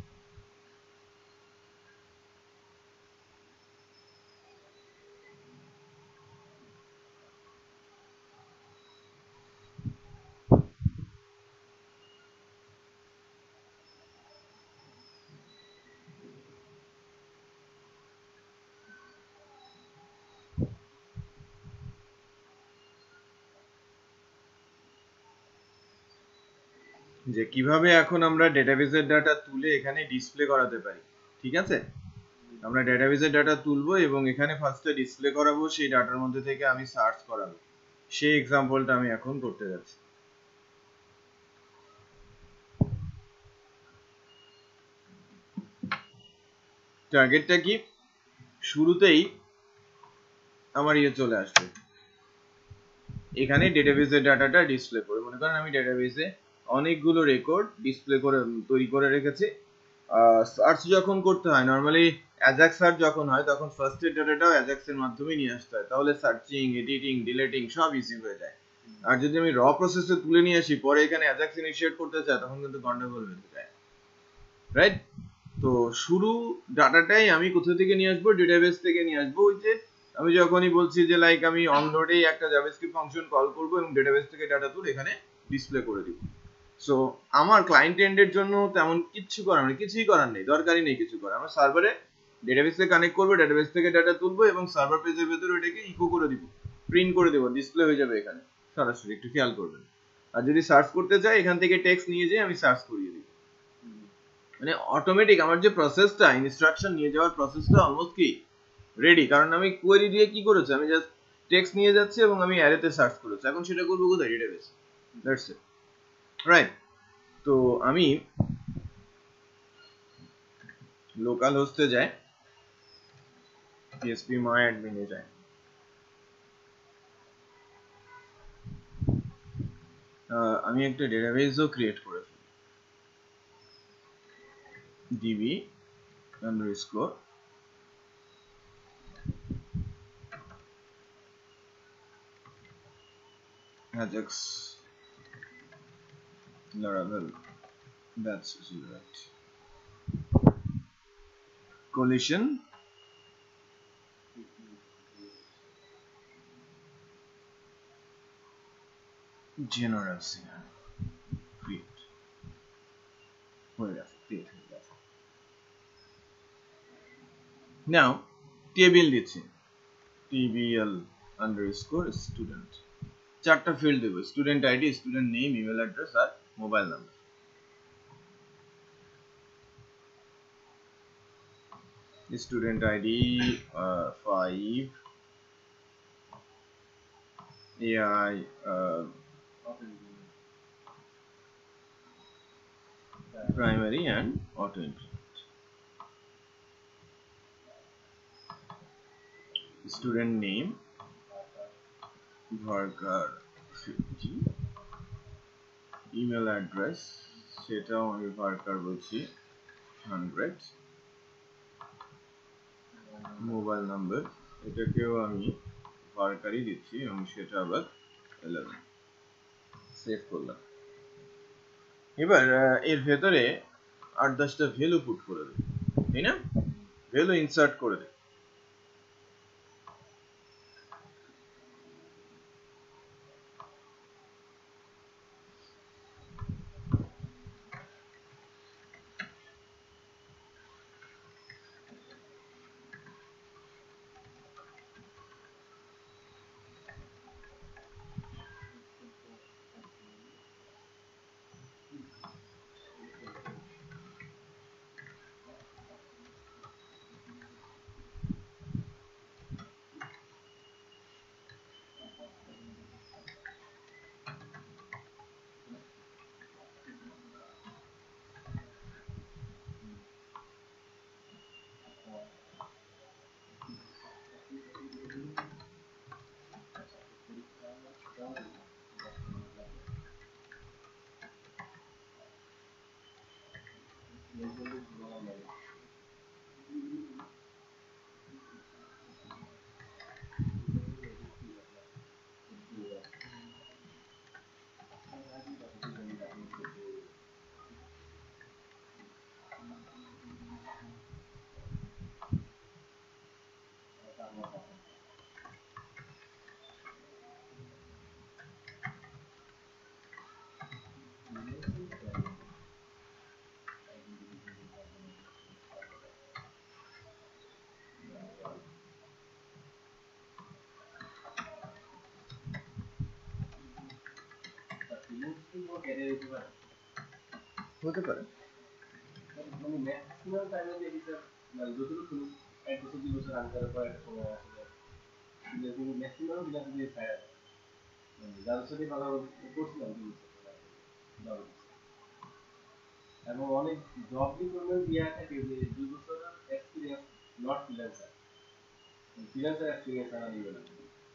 যে কিভাবে এখন আমরা ডেটাবেসের ডাটা তুলে এখানে ডিসপ্লে করাতে পারি। ঠিক আছে, আমরা ডেটাবেসের ডাটা তুলবো এবং এখানে ফার্স্টে ডিসপ্লে করাবো, সেই ডাটার মধ্যে থেকে আমি সার্চ করাবো, সেই এক্সাম্পলটা আমি এখন করতে যাচ্ছি। টার্গেটটা কি, শুরুতেই আমার চলে আসবে এখানে ডেটাবেসের ডাটাটা ডিসপ্লে করে। মনে করেন আমি ডেটাবেসে অনেকগুলো রেকর্ড ডিসপ্লে করে তৈরি করে রেখেছি। সার্চ যখন করতে হয়, নর্মালি অ্যাজাক্স সার্চ যখন হয় তখন ফার্স্ট এর ডাটাটাও অ্যাজাক্স এর মাধ্যমে নিয়ে আসতে হয়, তাহলে সার্চিং, এডিটিং, ডিলিটিং সব ইজি হয়ে যায়। আর যদি আমি র প্রসেসে তুলে নিয়ে আসি, পরে এখানে অ্যাজাক্স ইনিশিয়েট করতে চাই, তখন কিন্তু গন্ডগোল হয়ে যায়, রাইট? তো শুরু ডাটাটাই আমি কোথা থেকে নিয়ে আসবো, ডেটাবেস থেকে নিয়ে আসবো। ওই যে আমি যখনই বলছি যে লাইক আমি অনলোডে একটা জাভাস্ক্রিপ্ট ফাংশন কল করব এবং ডেটাবেস থেকে ডাটা তুলে এখানে ডিসপ্লে করে দিব। সো আমার ক্লায়েন্ট এন্ডের জন্য তেমন কিছু করার নেই, কিছুই করার নেই, দরকারই নেই কিছু করার। আমরা সার্ভারে ডেটাবেসে কানেক্ট করবো, ডেটাবেস থেকে ডাটা তুলবো এবং সার্ভার পেজের ভেতরে ওটাকে ইকো করে দিব, প্রিন্ট করে দেবো, ডিসপ্লে হয়ে যাবে এখানে সরাসরি। একটু খেয়াল করবেন। আর যদি সার্চ করতে চাই, এখান থেকে টেক্সট নিয়ে যেয়ে আমি সার্চ করিয়ে দিব। মানে অটোমেটিক আমার যে প্রসেসটা, ইনস্ট্রাকশন নিয়ে যাওয়ার প্রসেসটা অলমোস্ট কি রেডি। কারণ আমি কোয়েরি দিয়ে কি করেছি, আমি জাস্ট টেক্সট নিয়ে যাচ্ছি এবং আমি অ্যারেতে সার্চ করেছি। এখন সেটা করবো কোথায়, ডেটাবেস। That's it, right? তো আমি লোকাল হোস্টে যাই, পিএসপি মাই অ্যাডমিনে যাই, আমি একটা ডেটাবেসও ক্রিয়েট করে ফেলি, DB underscore Ajax Laravel, that's right, collision generals create হয়ে গেছে, create হয়ে গেছে। নাও টেবিল দিচ্ছি, tbl underscore student, 4টা ফিল্ড দেবো, student ID, student name, email address আর mobile number. Student ID 5, AI primary and auto increment. Student name Varkar 50, email address সেটাও আমি Varkar বলছি 100, মোবাইল নাম্বার এটাকেও আমি Varkarই দিচ্ছি এবং সেটা আবার 11। সেভ করলাম। এবার এর ভেতরে 8-10টা ভ্যালু পুট করে দেব, তাই না? ভ্যালু ইনসার্ট করে দেব। কোনো ক্যারিয়ার হতে পারে হতে পারে মানে ম্যাক্সিমাম টাইমে দেখি স্যার মানে যতটুকু শুনি 1 বছর 2 বছর রান করার পর একটা সময় আসলে কিন্তু ম্যাক্সিমাম বিলাস দিয়ে ছায়া মানে যাদের সাথে ভালো করছিলাম 2 বছর এবং অনেক জব রিক্রুটমেন্ট দেওয়া থাকে যে 2 বছর experience not freelancer freelancer experience আনা দিবে না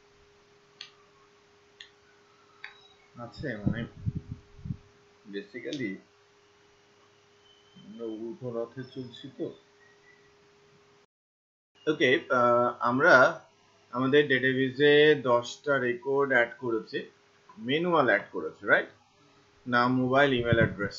আছে মানে বেসিক্যালি আমরা উল্টো রথে চলছি তো ওকে আমরা আমাদের ডেটাবেসে 10টা রেকর্ড অ্যাড করেছি ম্যানুয়াল অ্যাড করেছি রাইট নাম মোবাইল ইমেল অ্যাড্রেস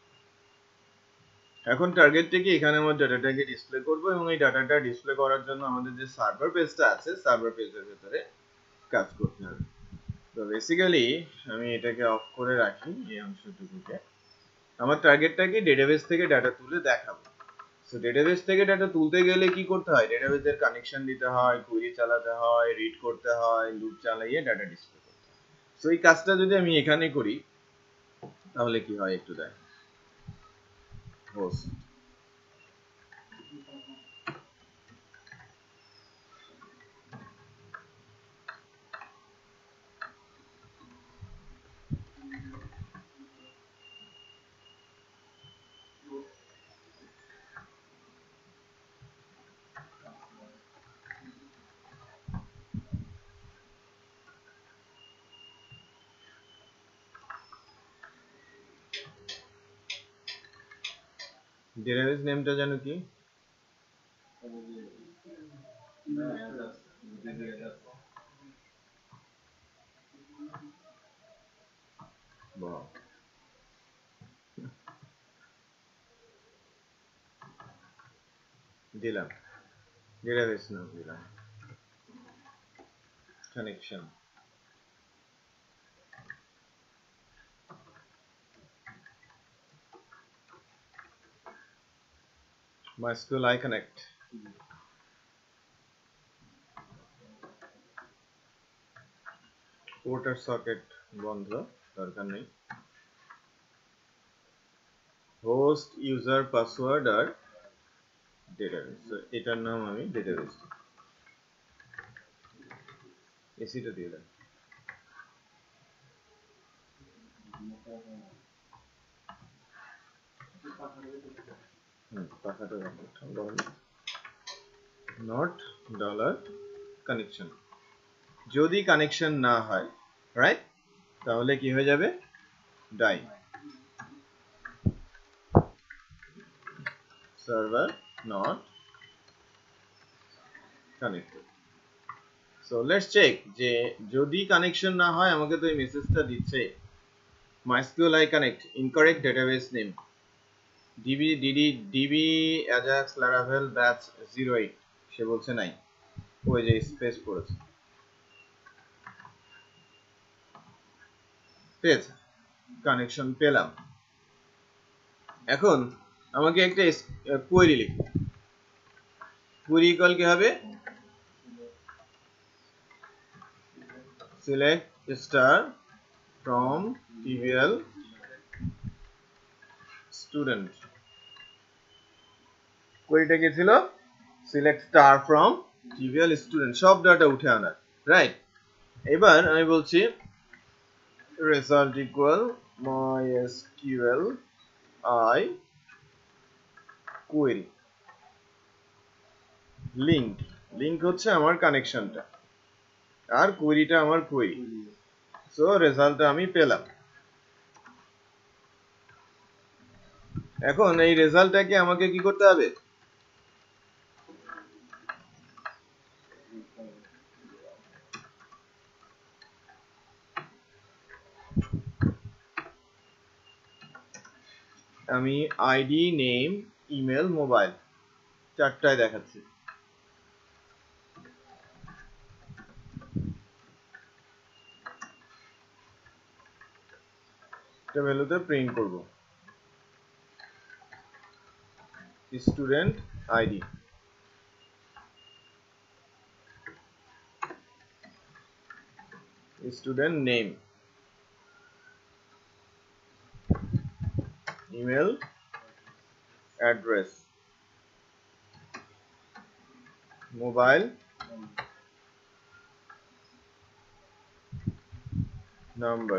এখন টার্গেটটা কি এখানে আমরা ডাটাটাকে ডিসপ্লে করব এবং এই ডাটাটা ডিসপ্লে করার জন্য আমাদের যে সার্ভার পেজটা আছে সার্ভার পেজের ভিতরে কাজ করতে হবে তো বেসিক্যালি আমি এটাকে অফ করে রাখি এই অংশটুকুকে আমার টার্গেটটা কি ডেটাবেস থেকে ডাটা তুলে দেখাবো সো ডেটাবেস থেকে ডাটা তুলতে গেলে কি করতে হয় ডেটাবেসের কানেকশন দিতে হয় কুইরি চালাতে হয় রিড করতে হয় লুপ চালিয়ে ডাটা ডিসপ্লে করতে হয় সো এই কাজটা যদি আমি এখানে করি তাহলে কি হয় একটু দেখ হোস্ট ডেটাবেস নেমটা জানো কি বাহ দিলাম ডেটাবেস নাম দিলাম কানেকশন MySQL iConnect পোর্টার সকেট বন্ধ দরকার নেই হোস্ট ইউজার পাসওয়ার্ড আর ডেটাবেস এটার নাম আমি ডেটাবেস এসিটা দিয়ে দেন পাখাটা ঠান্ডা হলো নট ডলার কানেকশন যদি কানেকশন না হয় রাইট তাহলে কি হয়ে যাবে die server not connected so let's check যে যদি কানেকশন না হয় আমাকে তো এই মেসেজটা দিচ্ছে MySQL iConnect incorrect database name DB Ajax Laravel batch 08 সে বলছে নাই ওই যে স্পেস পড়েছে পেয়েছে কানেকশন পেলাম এখন আমাকে একটা কোয়েরি লিখব কোয়েরি ইকুয়াল কি হবে select star from trivial student কোয়েরিটা কি ছিল select star from trivial student সব ডাটা উঠে আনার রাইট এবার আমি বলছি result equal MySQL I query link হচ্ছে আমার কানেকশনটা আর কোয়েরিটা আমার কোয়েরি সো রেজাল্টটা আমি পেলাম এখন এই রেজাল্টটাকে আমাকে কি করতে হবে আমি আইডি নেম ইমেল মোবাইল চারটায় দেখাচ্ছি এটা ভ্যালুতে প্রিন্ট করব student ID student name email address, mobile number,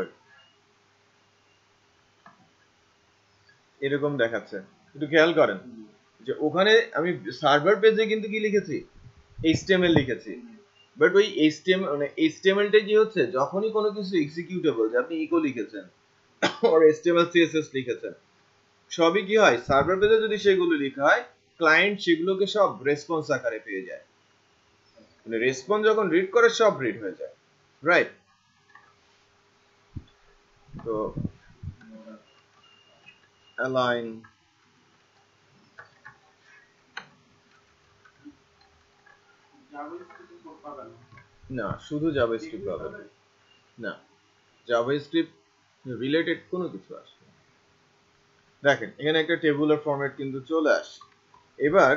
এরকম দেখাচ্ছে। একটু খেয়াল করেন যে ওখানে আমি সার্ভার পেজে কিন্তু কি লিখেছি, HTML লিখেছি, বাট ওই HTML মানে HTML-টা কি হচ্ছে, যখনই কোনো কিছু এক্সিকিউটেবল, যে আপনি ইকো লিখেছেন আর HTML CSS লিখেছেন, সবই কি হয়, সার্ভার পেজে যদি সেগুলো লেখা হয়, ক্লায়েন্ট সেগুলোকে সব রেসপন্স আকারে পেয়ে যায়। মানে রেসপন্স যখন রিড করে সব রিড হয়ে যায়, রাইট? তো অ্যালাইন, না শুধু জাভাস্ক্রিপ্ট পাবেন না, জাভাস্ক্রিপ্ট রিলেটেড কোনো কিছু আসবে। দেখেন এখানে একটা টেবুলার ফরম্যাট কিন্তু চলে আসে। এবার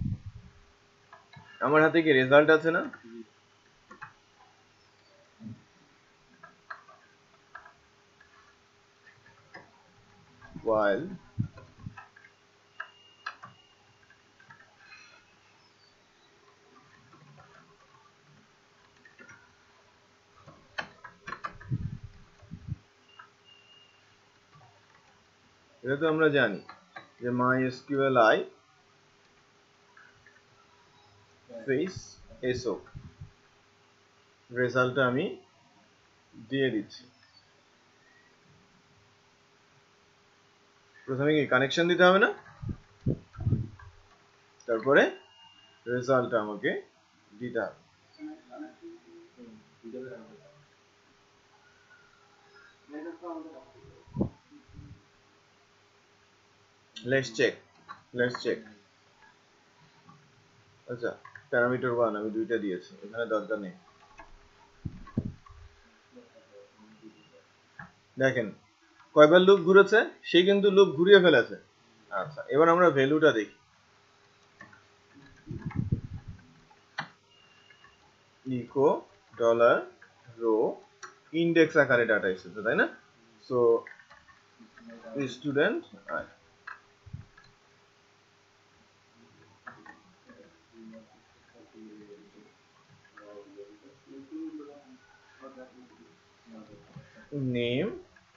আমার হাতে কি রেজাল্ট আছে না, while এটা তো আমরা জানি যে MySQLi face so রেজাল্টটা আমি দিয়ে দিচ্ছি। প্রথমে কি কানেকশন দিতে হবে না, তারপরে রেজাল্টটা আমাকে দিতে হবে। let's check আচ্ছা, প্যারামিটার 1 আমি দুইটা দিয়েছি, এখানে দরকার নেই। দেখেন কয়বার লুপ ঘুরেছে, সে কিন্তু লুপ ঘুরিয়ে ফেলেছে। আচ্ছা এবার আমরা ভ্যালুটা দেখি, ইকো ডলার রো ইন্ডেক্স আকারে ডাটা এসেছে, তাই না? So student name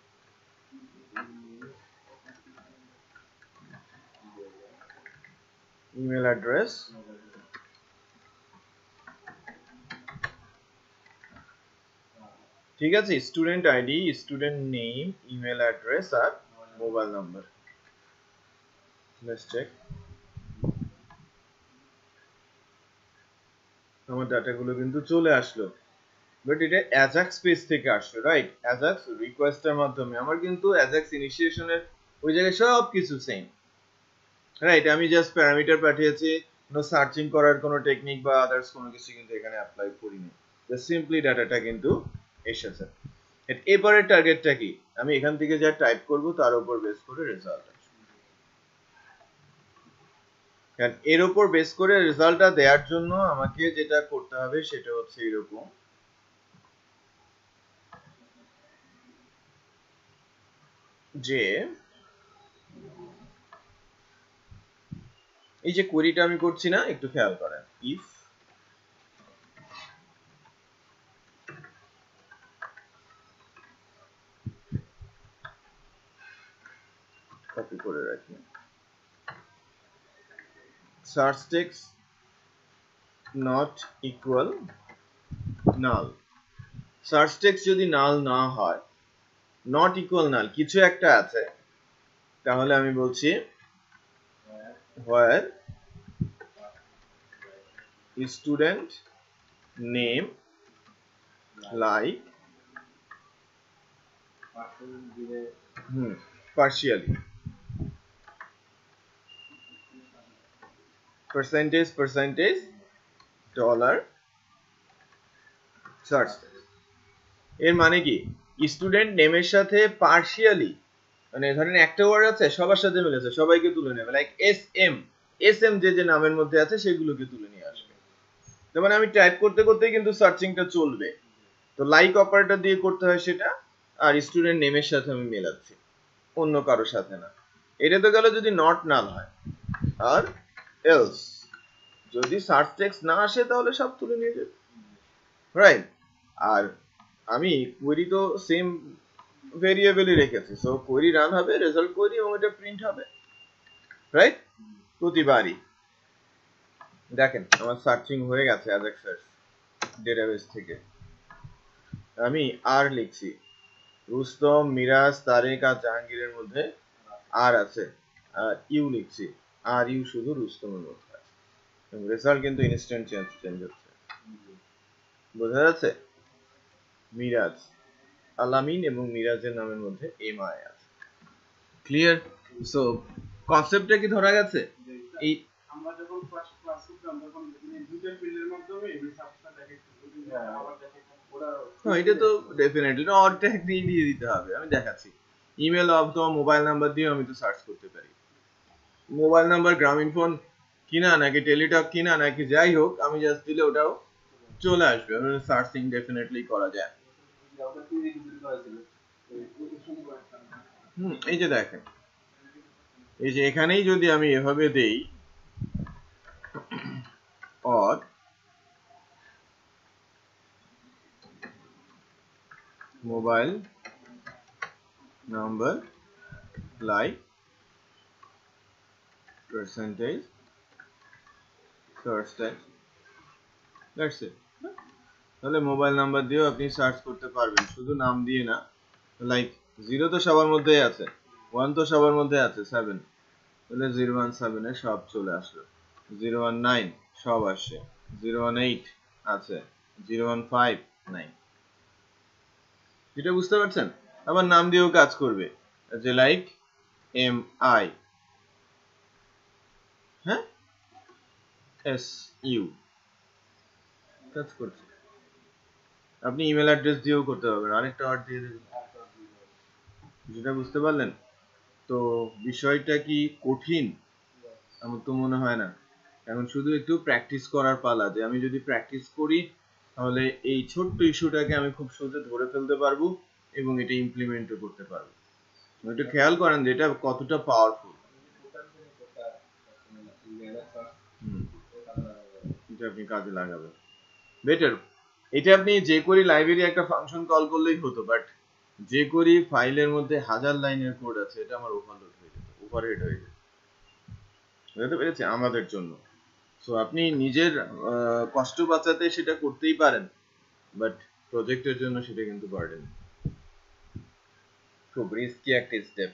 email address, ঠিক আছে, student ID, student name, email address আর মোবাইল নাম্বার। লেটস চেক, আমার ডাটাগুলো কিন্তু চলে আসলো, বাট এটা অ্যাজাক্স পেজ থেকে আসলো, রাইট? অ্যাজাক্স রিকোয়েস্টের মাধ্যমে আমার কিন্তু অ্যাজাক্স ইনিশিয়েশনের ওই জায়গায় সব কিছু সেম, রাইট? আমি জাস্ট প্যারামিটার পাঠিয়েছি, কোনো সার্চিং করার কোনো টেকনিক বা আদার্স কোনো কিছু কিন্তু এখানে অ্যাপ্লাই করিনি, জাস্ট সিম্পলি ডাটাটা কিন্তু এসেছে। এরপরের টার্গেটটা কি, আমি এখান থেকে যা টাইপ করব তার উপর বেস করে রেজাল্ট আসবে। কারণ এর উপর বেস করে রেজাল্টটা দেওয়ার জন্য আমাকে যেটা করতে হবে সেটা হচ্ছে এরকম, যে এই যে কোয়েরিটা আমি করছি না, একটু খেয়াল করেন, ইফ কপি করে রাখি, search text not equal null, search text যদি নাল না হয়, নট ইকুয়াল নাল কিছু একটা আছে, তাহলে আমি বলছি where student name like partially percentage dollar search, এর মানে কি, স্টুডেন্ট নেমের সাথে পার্শিয়ালি, মানে ধরেন একটা ওয়ার্ড আছে সবার সাথে মিলেছে, সবাইকে তুলে নেবে, লাইক এস এম যে যে নামের মধ্যে আছে সেগুলোকে তুলে নিয়ে আসবে। তার মানে আমি টাইপ করতে করতেই কিন্তু সার্চিংটা চলবে। তো লাইক অপারেটর দিয়ে করতে হয় সেটা, আর স্টুডেন্ট নেমের সাথে আমি মেলাচ্ছি, অন্য কারোর সাথে না। এটা তো গেল যদি নট নাল হয়, আর এলস যদি সার্চ টেক্সট না আসে তাহলে সব তুলে নিয়ে যাবে, রাইট? আর আমি কোয়েরি তো সেম ভেরিয়েবলই রেখেছি, সো কোয়েরি রান হবে, রেজাল্ট কোয়েরি, এবং এটা প্রিন্ট হবে, রাইট? প্রতিবারই দেখেন আমার সার্চিং হয়ে গেছে অ্যাজাক্স সার্চ ডেটাবেস থেকে, আমি আর লিখছি, রুস্তম, মিরাজ, তারেক আর জাহাঙ্গীরের মধ্যে আর আছে, আর ইউ লিখছি, আর ইউ শুধু রুস্তমের মধ্যে আছে, এবং রেজাল্ট কিন্তু ইনস্ট্যান্ট চেঞ্জ হচ্ছে, বোঝা যাচ্ছে? মিরাজ, আলামিন এবং মিরাজের নামের মধ্যে এম আই আছে, ক্লিয়ার? সো কনসেপ্টটা কি ধরা গেছে? এই আমরা যখন ক্লাস করতাম তখন দুটো ফিল্ডের মাধ্যমে এই সাবস্টা দেখে আবার দেখে ওরা এটা তো ডেফিনেটলি অর ট্যাগ দিয়ে দিতে হবে, আমি দেখাচ্ছি। ইমেল অথবা মোবাইল নাম্বার দিয়ে আমি তো সার্চ করতে পারি, মোবাইল নাম্বার গ্রামীণ ফোন কিনা নাকি টেলিটক কিনা নাকি যাই হোক, আমি জাস্ট দিলে ওটাও চলে আসবে, সার্চিং ডেফিনেটলি করা যায়। এই যে দেখেন, এই যে এখানেই যদি আমি এভাবে দেই or mobile number like percentage search text, that's it, তাহলে মোবাইল নাম্বার দিয়েও আপনি সার্চ করতে পারবেন, শুধু নাম দিয়ে না। লাইক 0 তো সবার মধ্যেই আছে, 1 তো সবার মধ্যে আছে, 7 তাহলে 017 এ সব চলে আসলো, 019 সব আসছে, 018 আছে, 015 নাই। এটা বুঝতে পারছেন? আবার নাম দিয়েও কাজ করবে, যে লাইক এম আই, হ্যাঁ, এস ইউ, কাজ করছে। আপনি ইমেল অ্যাড্রেস দিয়েও করতে পারবেন, আরেকটা ওয়ার্ড দিয়ে দেবেন, যেটা বুঝতে পারলেন? তো বিষয়টা কি কঠিন? আমার তো মনে হয় না, এখন শুধু একটু প্র্যাকটিস করার পালা, যে আমি যদি প্র্যাকটিস করি তাহলে এই ছোট্ট ইস্যুটাকে আমি খুব সহজে ধরে ফেলতে পারবো এবং এটা ইমপ্লিমেন্টও করতে পারবো। একটু খেয়াল করেন যে এটা কতটা পাওয়ারফুল, এটা আপনি কাজে লাগাবেন বেটার। এটা আপনি যে করি লাইব্রেরি একটা ফাংশন কল করলেই হতো, বাট যে করি ফাইলের মধ্যে হাজার লাইনের কোড আছে, এটা আমার ওভারলোড হয়ে যেত, ওভারহেড হয়ে যেত, বুঝতে পেরেছি আমাদের জন্য। সো আপনি নিজের কষ্ট বাঁচাতে সেটা করতেই পারেন, বাট প্রজেক্টের জন্য সেটা কিন্তু বার্ডেন, খুব রিস্কি একটা স্টেপ।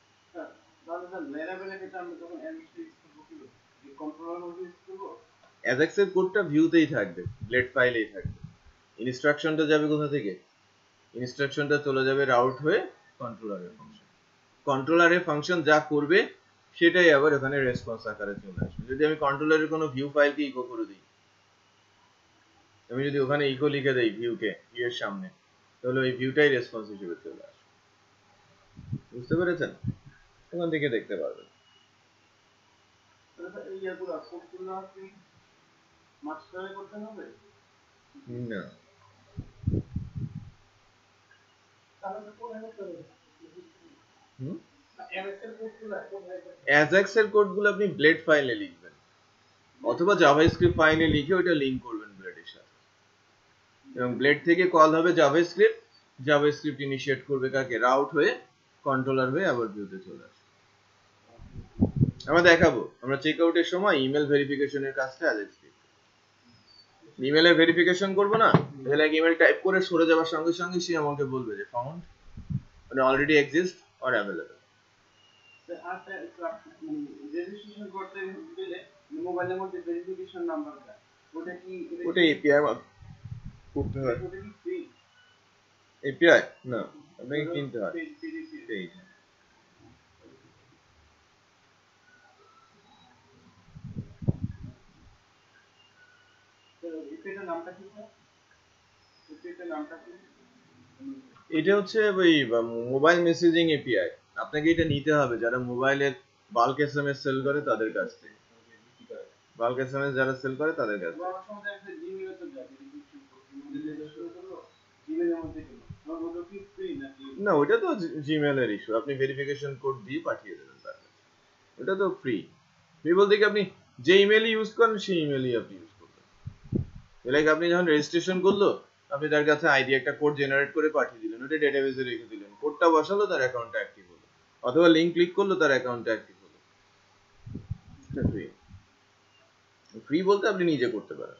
অ্যাজাক্সের কোডটা ভিউতেই থাকবে, ব্লেড ফাইলেই থাকবে, ইনস্ট্রাকশনটা যাবে কোথা থেকে? ইনস্ট্রাকশনটা চলে যাবে রাউট হয়ে কন্ট্রোলারের ফাংশন, কন্ট্রোলারের ফাংশন যা করবে সেটাই আবার এখানে রেসপন্স আকারে চলে আসবে। যদি আমি কন্ট্রোলারের কোনো ভিউ ফাইলকে ইকো করে দিই, আমি যদি ওখানে ইকো লিখে দেই ভিউকে, ভিউ এর সামনে, তাহলে ওই ভিউটাই রেসপন্স হিসেবে চলে আসবে, বুঝতে পেরেছেন? ওখান থেকে দেখতে পারবেন। না, অ্যাজাক্স এর কোডগুলো আপনি ব্লেড ফাইলে লিখবেন অথবা জাভাস্ক্রিপ্ট ফাইলে লিখে ওটা লিংক করবেন ব্লেডের সাথে, এবং ব্লেড থেকে কল হবে জাভাস্ক্রিপ্ট, জাভাস্ক্রিপ্ট ইনিশিয়েট করবে কাকে? রাউট হয়ে কন্ট্রোলার হয়ে আবার ভিউতে চলে আসবে। আমরা দেখাবো, আমরা চেক আউটের সময় ইমেল ভেরিফিকেশনের কাজটা অ্যাজাক্স লিখব, ইমেলের ভেরিফিকেশন করবো না, তাহলে এক ইমেল টাইপ করে সরে যাওয়ার সঙ্গে সঙ্গে সে আমাকে বলবে যে ফাউন্ড মানে already exist or available. Registration করতে গেলে মোবাইলের মধ্যে ভেরিফিকেশন নাম্বারটা ওটা কি ওটা এপিআই করতে হয়, এপিআই না, আপনাকে কিনতে হয় পেজ। এটা হচ্ছে ওই মোবাইল মেসেজিং এপিআই, আপনাকে এটা নিতে হবে যারা মোবাইলের বাল্ক এসএমএস সেল করে তাদের কাছ থেকে, বাল্ক এসএমএস যারা সেল করে তাদের কাছ থেকে। না, ওটা তো জিমেল এর ইস্যু, আপনি ভেরিফিকেশন কোড দিয়ে পাঠিয়ে দেবেন তার কাছে। এটা তো ফ্রি। ফ্রি বলতে কি আপনি যে ইমেল ইউজ করেন সেই ইমেলই আপনি ইউজ করবেন। লাইক আপনি যখন রেজিস্ট্রেশন করলো, আপনি তার কাছে আইডি একটা কোড জেনারেট করে পাঠিয়ে দিলেন, ওটা ডেটাবেসে রেখে দিলেন, কোডটা বসালো, তার অ্যাকাউন্টটা অ্যাক্টিভ হলো, অথবা লিংক ক্লিক করলো, তার অ্যাকাউন্টটা অ্যাক্টিভ হলো। এটা ফ্রি। ফ্রি বলতে আপনি নিজে করতে পারেন।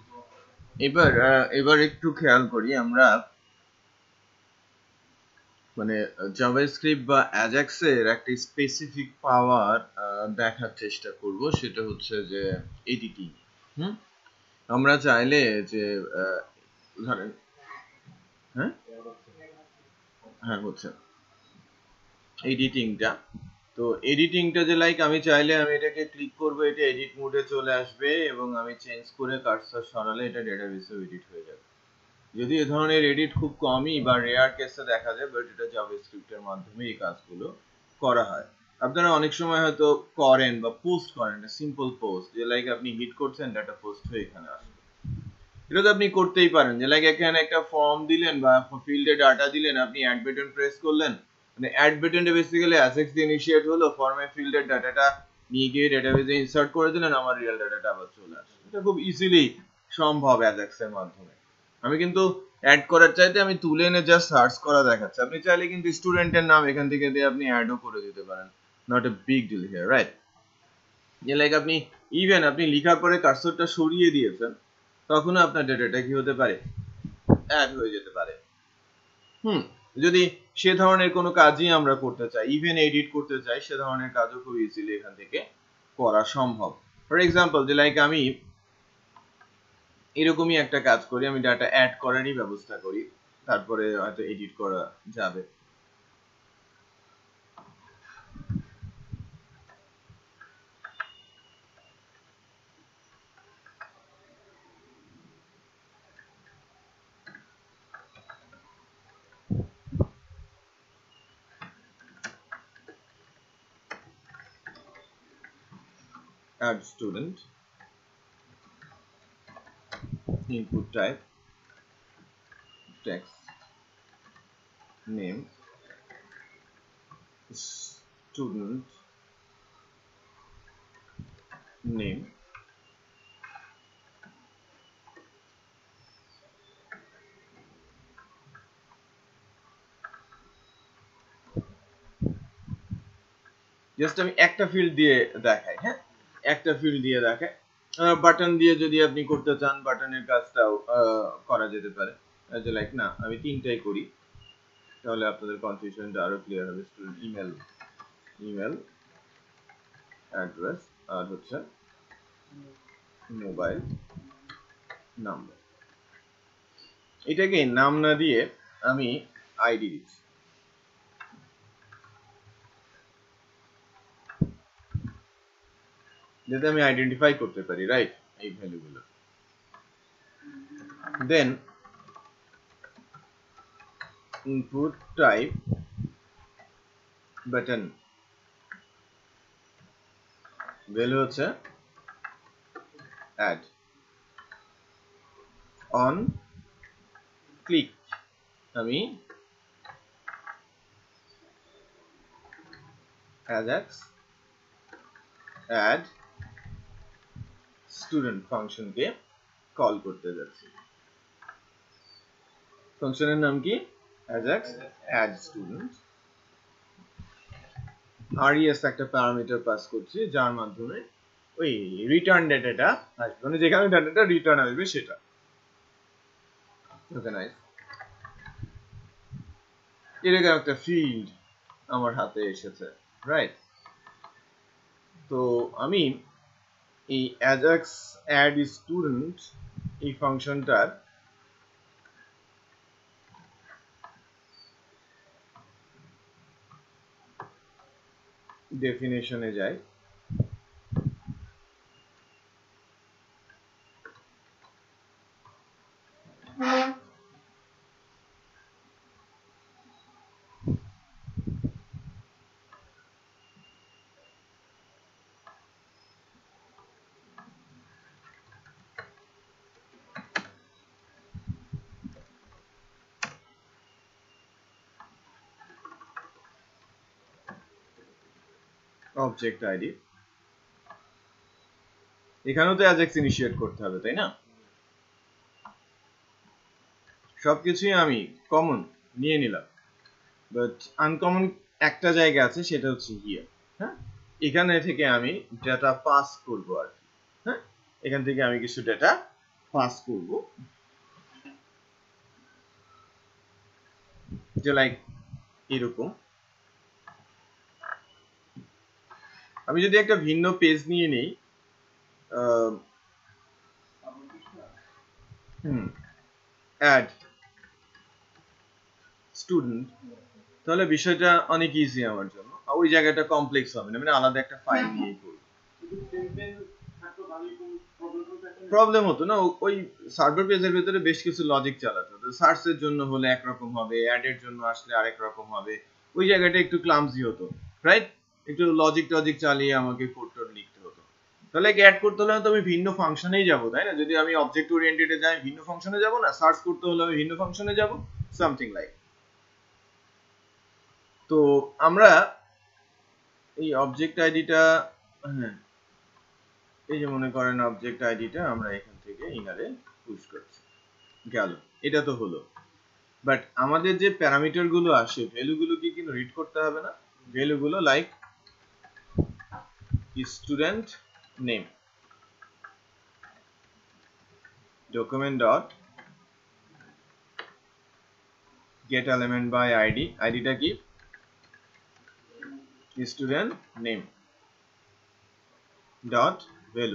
এবার একটু খেয়াল করি আমরা মানে জাভাস্ক্রিপ্ট বা অ্যাজাক্স এর একটা স্পেসিফিক পাওয়ার দেখার চেষ্টা করব, সেটা হচ্ছে যে এডিটিং। আমরা চাইলে যে ধরেন হ্যাঁ হ্যাঁ হচ্ছে এডিটিংটা, তো এডিটিংটা যে লাইক আমি চাইলে আমি এটাকে ক্লিক করব, এটা এডিট মোডে চলে আসবে এবং আমি চেঞ্জ করে কার্সর সরালে এটা ডেটাবেসে এডিট হয়ে যাবে। যদি এ ধরনের এডিট খুব কমই বা রেয়ার কেসে দেখা যায়, বাট এটা জাভাস্ক্রিপ্টের মাধ্যমে এই কাজগুলো করা হয়। আপনারা অনেক সময় হয়তো করেন বা পোস্ট করেন, সিম্পল পোস্ট, যে লাইক আপনি হিট করছেন ডাটা পোস্ট হয়ে এখানে আসবে। এটা তো আপনি করতেই পারেন, যে লাইক এখানে একটা ফর্ম দিলেন বা ফিল্ডে ডাটা দিলেন, আপনি অ্যাড বাটন প্রেস করলেন, মানে অ্যাড বাটনটা বেসিক্যালি অ্যাসেক্স দিয়ে ইনিশিয়েট হলো, ফর্মে ফিল্ডের ডাটাটা নিয়ে গিয়ে ডেটাবেসে ইনসার্ট করে দিলেন, আমার রিয়েল ডাটাটা আবার চলে আসে। এটা খুব ইজিলি সম্ভব অ্যাজাক্সের মাধ্যমে। আমি কিন্তু অ্যাড করার চাইতে আমি তুলে এনে জাস্ট সার্চ করা দেখাচ্ছি। আপনি চাইলে কিন্তু স্টুডেন্টের নাম এখান থেকে দিয়ে আপনি অ্যাডও করে দিতে পারেন, not a big deal here, right? যে লাইক আপনি ইভেন আপনি লেখার পরে কার্সরটা সরিয়ে দিয়েছেন, তখনও আপনার ডেটাটা কি হতে পারে, অ্যাড হয়ে যেতে পারে। যদি সে ধরনের কোনো কাজই আমরা করতে চাই, ইভেন এডিট করতে চাই, সে ধরনের কাজও খুব ইজিলি এখান থেকে করা সম্ভব। ফর এক্সাম্পল, যে লাইক আমি এরকমই একটা কাজ করি, আমি ডাটা অ্যাড করারই ব্যবস্থা করি, তারপরে হয়তো এডিট করা যাবে। add student, input type text, name, student name, just আমি একটা ফিল্ড দিয়ে দেখাই, হ্যাঁ একটা ফিল্ড দিয়ে দেখাই। বাটন দিয়ে যদি আপনি করতে চান, বাটনের কাজটাও করা যেতে পারে, যে লাইক না আমি তিনটাই করি, তাহলে আপনাদের কনফিউশনটা আরো ক্লিয়ার হবে। স্টুডেন্ট ইমেল অ্যাড্রেস আর হচ্ছে মোবাইল নাম্বার। এটাকে নাম না দিয়ে আমি আইডি দিচ্ছি, যাতে আমি আইডেন্টিফাই করতে পারি, রাইট, এই ভ্যালুগুলো। Then input type button, value হচ্ছে অ্যাড, অন ক্লিক আমি অ্যাজাক্স অ্যাড স্টুডেন্ট ফাংশনকে কল করতে যাচ্ছি। ফাংশনের নাম কি? Ajax add student. res একটা প্যারামিটার পাস করছি, যার মাধ্যমে ওই রিটার্ন ডেটাটা আসবে, মানে যেখানে ডেটাটা রিটার্ন আসবে সেটা। Okay, nice. এরকম একটা ফিল্ড আমার হাতে এসেছে, রাইট? তো আমি এই অ্যাজাক্স অ্যাড স্টুডেন্ট এই ফাংশনটার ডেফিনেশনে যাই। অবজেক্ট আইডি, এখানেও তো অ্যাজাক্স ইনিশিয়েট করতে হবে, তাই না? সবকিছুই আমি কমন নিয়ে নিলাম, বাট আনকমন একটা জায়গা আছে, সেটা হচ্ছে হিয়ার। হ্যাঁ, এখানে থেকে আমি ডেটা পাস করব আর কি। হ্যাঁ, এখান থেকে আমি কিছু ডেটা পাস করব, যে লাইক এরকম। আমি যদি একটা ভিন্ন পেজ নিয়ে নেই, অ্যাড স্টুডেন্ট, তাহলে বিষয়টা অনেক ইজি আমার জন্য। ওই জায়গাটা কমপ্লেক্স হবে না, মানে আলাদা একটা ফাইল নিয়ে করব। প্রবলেম হতো না, ওই সার্ভার পেজের ভিতরে বেশ কিছু লজিক চালাতে হতো। সার্চের জন্য হলে একরকম হবে, অ্যাড এর জন্য আসলে আরেক রকম হবে। ওই জায়গাটা একটু ক্লামজি হতো, রাইট? একটু লজিক টজিক চালিয়ে আমাকে কোড টোড লিখতে হতো। তাহলে অ্যাড করতে হলে তো আমি ভিন্ন ফাংশনেই যাব, তাই না? যদি আমি অবজেক্ট ওরিয়েন্টেডে যাই, ভিন্ন ফাংশনে যাব না? সার্চ করতে হলে আমি ভিন্ন ফাংশনে যাব, সামথিং লাইক। তো আমরা এই অবজেক্ট আইডিটা, হ্যাঁ, এই যে মনে করেন অবজেক্ট আইডিটা আমরা এখান থেকে ইনারে পুশ করছি, গেল। এটা তো হলো, বাট আমাদের যে প্যারামিটার গুলো আসে, ভ্যালু গুলো কি কিন্তু রিড করতে হবে না? ভ্যালু গুলো like student name, document dot get element by id, আইডিটা কি? Student name dot value.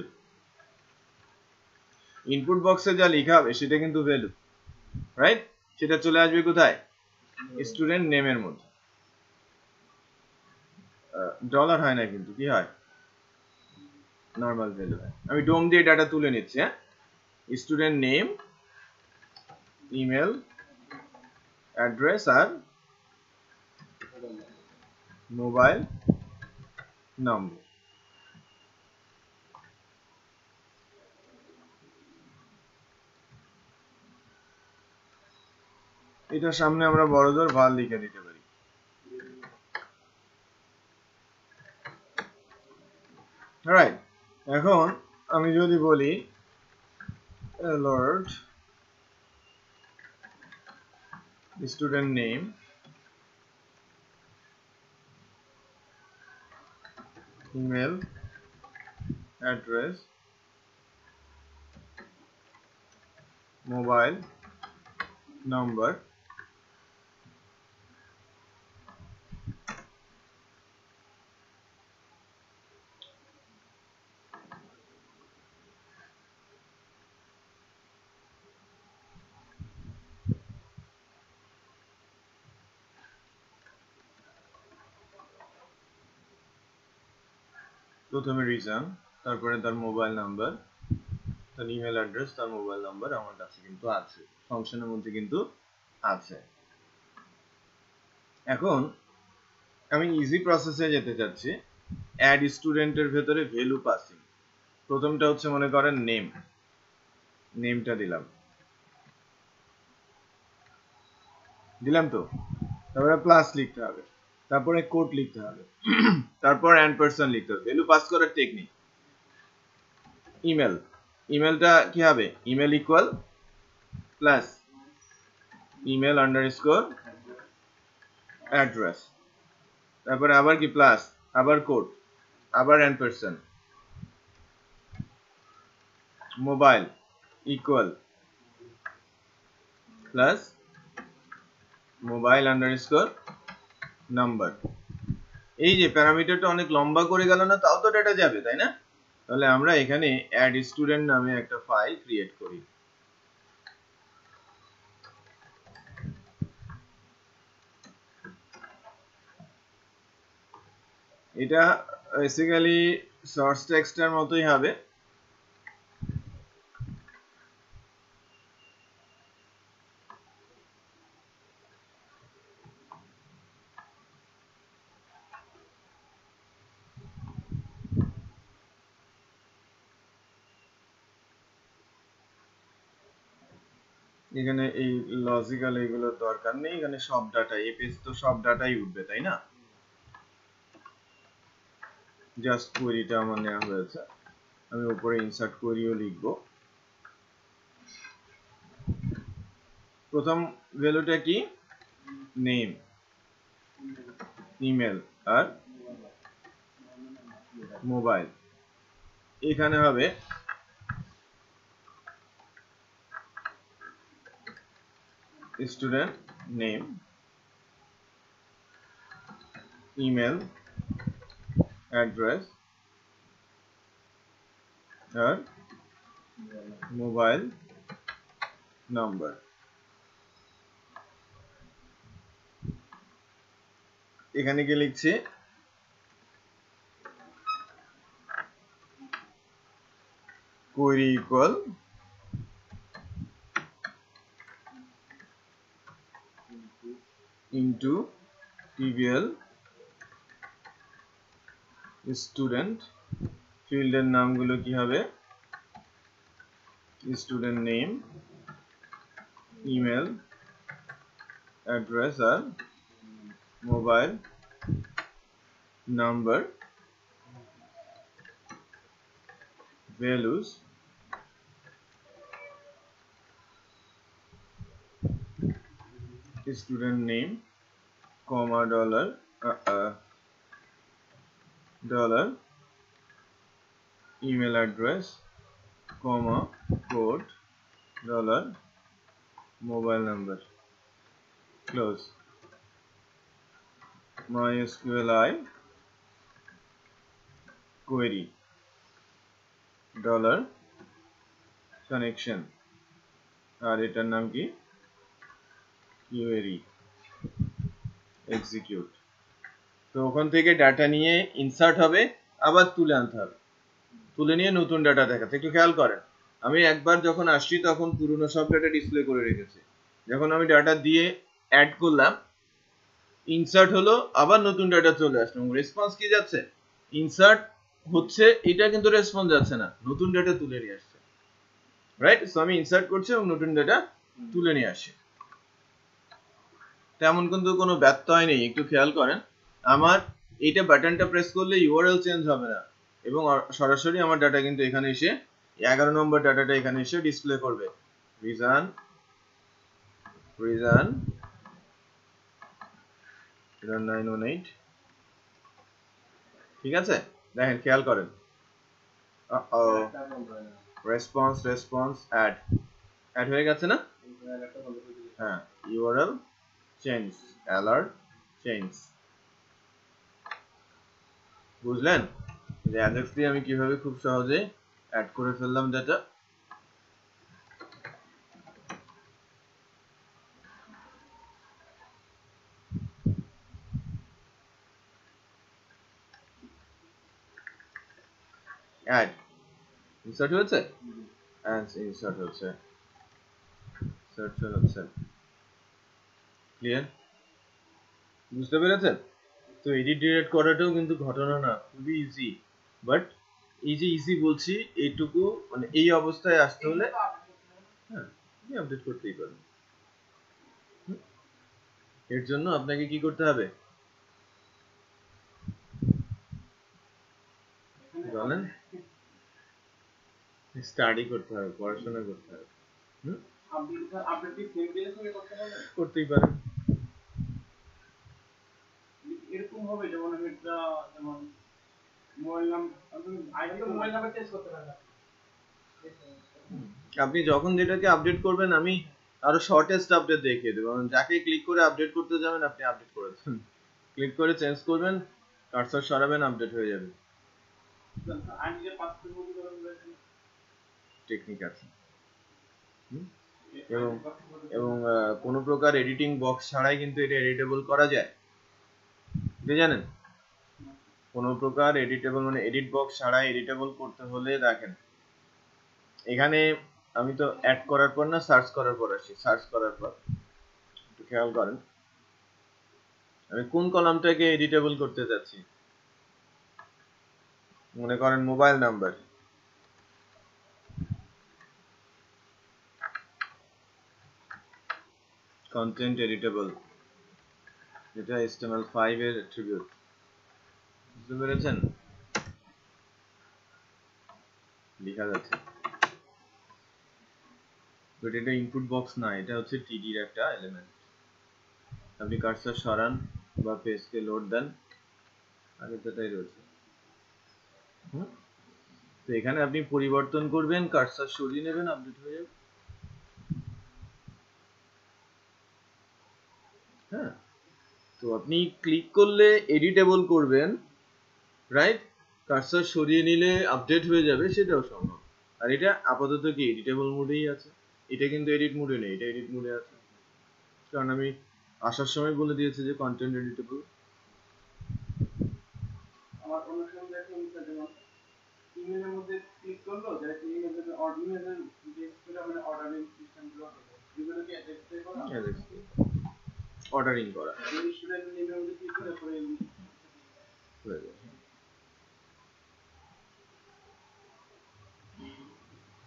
Input বক্সে যা লেখা হবে সেটা কিন্তু ভ্যালু, রাইট? সেটা চলে আসবে কোথায়? স্টুডেন্ট নেমের মধ্যে। ডলার হয় না কিন্তু, কি হয়? নরমাল ভ্যালু হয়। আমি ডোম দিয়ে ডাটা তুলে নিচ্ছি। হ্যাঁ, স্টুডেন্ট নেম, ইমেল অ্যাড্রেস আর মোবাইল নম্বর। এটার সামনে আমরা বড় জোর ভাল লিখে দিতে পারি। রাইট, এখন আমি যদি বলি alert student name, email address, mobile number, প্রথমে রিজন, তারপরে তার মোবাইল নাম্বার, তার ইমেল অ্যাড্রেস, তার মোবাইল নাম্বার আমার কাছে কিন্তু আছে, ফাংশনের মধ্যে কিন্তু আছে। এখন আমি ইজি প্রসেসে যেতে চাচ্ছি। অ্যাড স্টুডেন্টের ভেতরে ভ্যালু পাসিং, প্রথমটা হচ্ছে মনে করেন নেম, নেমটা দিলাম, দিলাম তো। তারপরে প্লাস লিখতে হবে, তারপরে কোড লিখতে হবে, তারপর অ্যান্ড% লিখতে হবে। ভ্যালু পাস করার টেকনিক। ইমেল, ইমেলটা কি হবে? Email equal plus email underscore address, তারপরে আবার কি প্লাস, আবার কোড, আবার and%, mobile equal plus mobile underscore number. এই যে প্যারামিটারটা অনেক লম্বা করে গেল না? তাও তো ডেটা যাবে, তাই না? তাহলে আমরা এখানে অ্যাড স্টুডেন্ট নামে একটা ফাইল ক্রিয়েট করি। এটা বেসিক্যালি সোর্স টেক্সটের মতোই হবে। এখানে এই লজিক্যাল এগুলোর দরকার নেই, এখানে সব ডাটা, এই পেজ তো সব ডাটাই উঠবে, তাই না? জাস্ট কোয়েরিটা আমার নেওয়া হয়েছে, আমি উপরে ইনসার্ট কোয়েরিও লিখবো। প্রথম ভ্যালুটা কি? নেম, ইমেল আর মোবাইল। এখানে হবে স্টুডেন্ট নেম email address আর মোবাইল নাম্বার। এখানে কি লিখছি query equal into TBL student ফিল্ডের নামগুলো কি হবে স্টুডেন্ট নেম ইমেল অ্যাড্রেস আর mobile number values student name comma dollar email address comma code dollar mobile number close MySQLi query dollar connection আর এটার নাম কি query execute। তো ওখান থেকে ডাটা নিয়ে ইনসার্ট হবে আবার তুলে আনতে হবে তুলে নিয়ে নতুন ডাটা দেখাচ্ছে একটু খেয়াল করেন আমি একবার যখন আসছি তখন পুরনো সব ডাটা ডিসপ্লে করে রেখেছি যখন আমি ডাটা দিয়ে অ্যাড করলাম ইনসার্ট হলো আবার নতুন ডাটা চলে আসলো রেসপন্স কি যাচ্ছে ইনসার্ট হচ্ছে এটা কিন্তু রেসপন্স যাচ্ছে না নতুন ডাটা তুলে নিয়ে আসছে রাইট সো আমি ইনসার্ট করছি এবং নতুন ডাটা তুলে নিয়ে আসছি তেমন কিন্তু কোনো ব্যত্যয় নেই একটু খেয়াল করেন আমার এইটা বাটনটা প্রেস করলে ইউআরএল চেঞ্জ হবে না এবং সরাসরি আমার ডাটা কিন্তু এখানে এসে 11 নম্বর ডাটাটা এখানে এসে ডিসপ্লে করবে রিজন 0918 ঠিক আছে দেখেন খেয়াল করেন রেসপন্স অ্যাড হয়ে গেছে না হ্যাঁ ইউআরএল চেঞ্জ অ্যালার্ট চেঞ্জ বুঝলেন যে অ্যাজাক্স দিয়ে আমি কিভাবে খুব সহজে অ্যাড করে ফেললাম ডাটা অ্যাড ইনসার্ট হয়েছে ইনসার্ট হচ্ছে সার্চ হচ্ছে ক্লিয়ার বুঝতে পেরেছেন তো এডিট ডিলিট করাটাও কিন্তু ঘটনা না খুবই ইজি বাট এই যে ইজি বলছি এইটুকু মানে এই অবস্থায় আসতে হলে হ্যাঁ আপনি আপডেট করতেই পারেন এর জন্য আপনাকে কি করতে হবে বলেন স্টাডি করতে হবে পড়াশোনা করতে হবে করতেই পারেন এরকম হবে যেমন আমি একটা যেমন মোবাইল নাম্বার চেঞ্জ করতে পারলাম আপনি যখন যেটাকে আপডেট করবেন আমি আরো শর্টেস্ট আপডেট দেখিয়ে দেব যাকে ক্লিক করে আপডেট করতে যাবেন আপনি আপডেট করে দেবেন ক্লিক করে চেঞ্জ করবেন কার্সর সরাবেন আপডেট হয়ে যাবে টেকনিক আছে এবং কোনো প্রকার এডিটিং বক্স ছাড়াই কিন্তু এটা এডিটেবল করা যায় এটা জানেন কোনো প্রকার এডিটেবল মানে এডিট বক্স ছাড়াই এডিটেবল করতে হলে দেখেন এখানে আমি তো অ্যাড করার পর না সার্চ করার পর আসি সার্চ করার পর একটু খেয়াল করেন আমি কোন কলামটাকে এডিটেবল করতে যাচ্ছি মনে করেন মোবাইল নাম্বার কন্টেন্ট এডিটেবল এটা HTML5 এর অ্যাট্রিবিউট বুঝতে পেরেছেন লেখা যাচ্ছে বাট এটা ইনপুট বক্স না এটা হচ্ছে টিডি এর একটা এলিমেন্ট আপনি কার্সর সরান বা পেজকে লোড দেন আর এটাই রয়েছে তো এখানে আপনি পরিবর্তন করবেন কার্সর সরিয়ে নেবেন আপডেট হয়ে যাবে হ্যাঁ তো তো আপনি ক্লিক করলে এডিটেবল করবেন, রাইট? কার্সর সরিয়ে নিলে আপডেট হয়ে যাবে, সেটাও সম্ভব। আর এটা আপাতত কি এডিটেবল মোডেই আছে, এটা কিন্তু এডিট মোডে নেই, এটা এডিট মোডে আছে, কারণ আমি আসার সময় বলে দিয়েছি যে কন্টেন্ট এডিটেবল। আমার অন্য সময় দেখো যেমন ইমেলের মধ্যে ক্লিক করলো, যারা ইমেলের ইমেলের বেসগুলো মানে অর্ডারিং সিস্টেমগুলো এগুলো কি অ্যাড্রেস পে করা অর্ডারিং করা এই স্টুডেন্ট নেমের মধ্যে ক্লিক করে পরে হয়ে যাবে।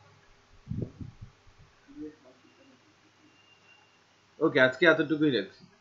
ওকে, আজকে এতটুকুই রাখছি।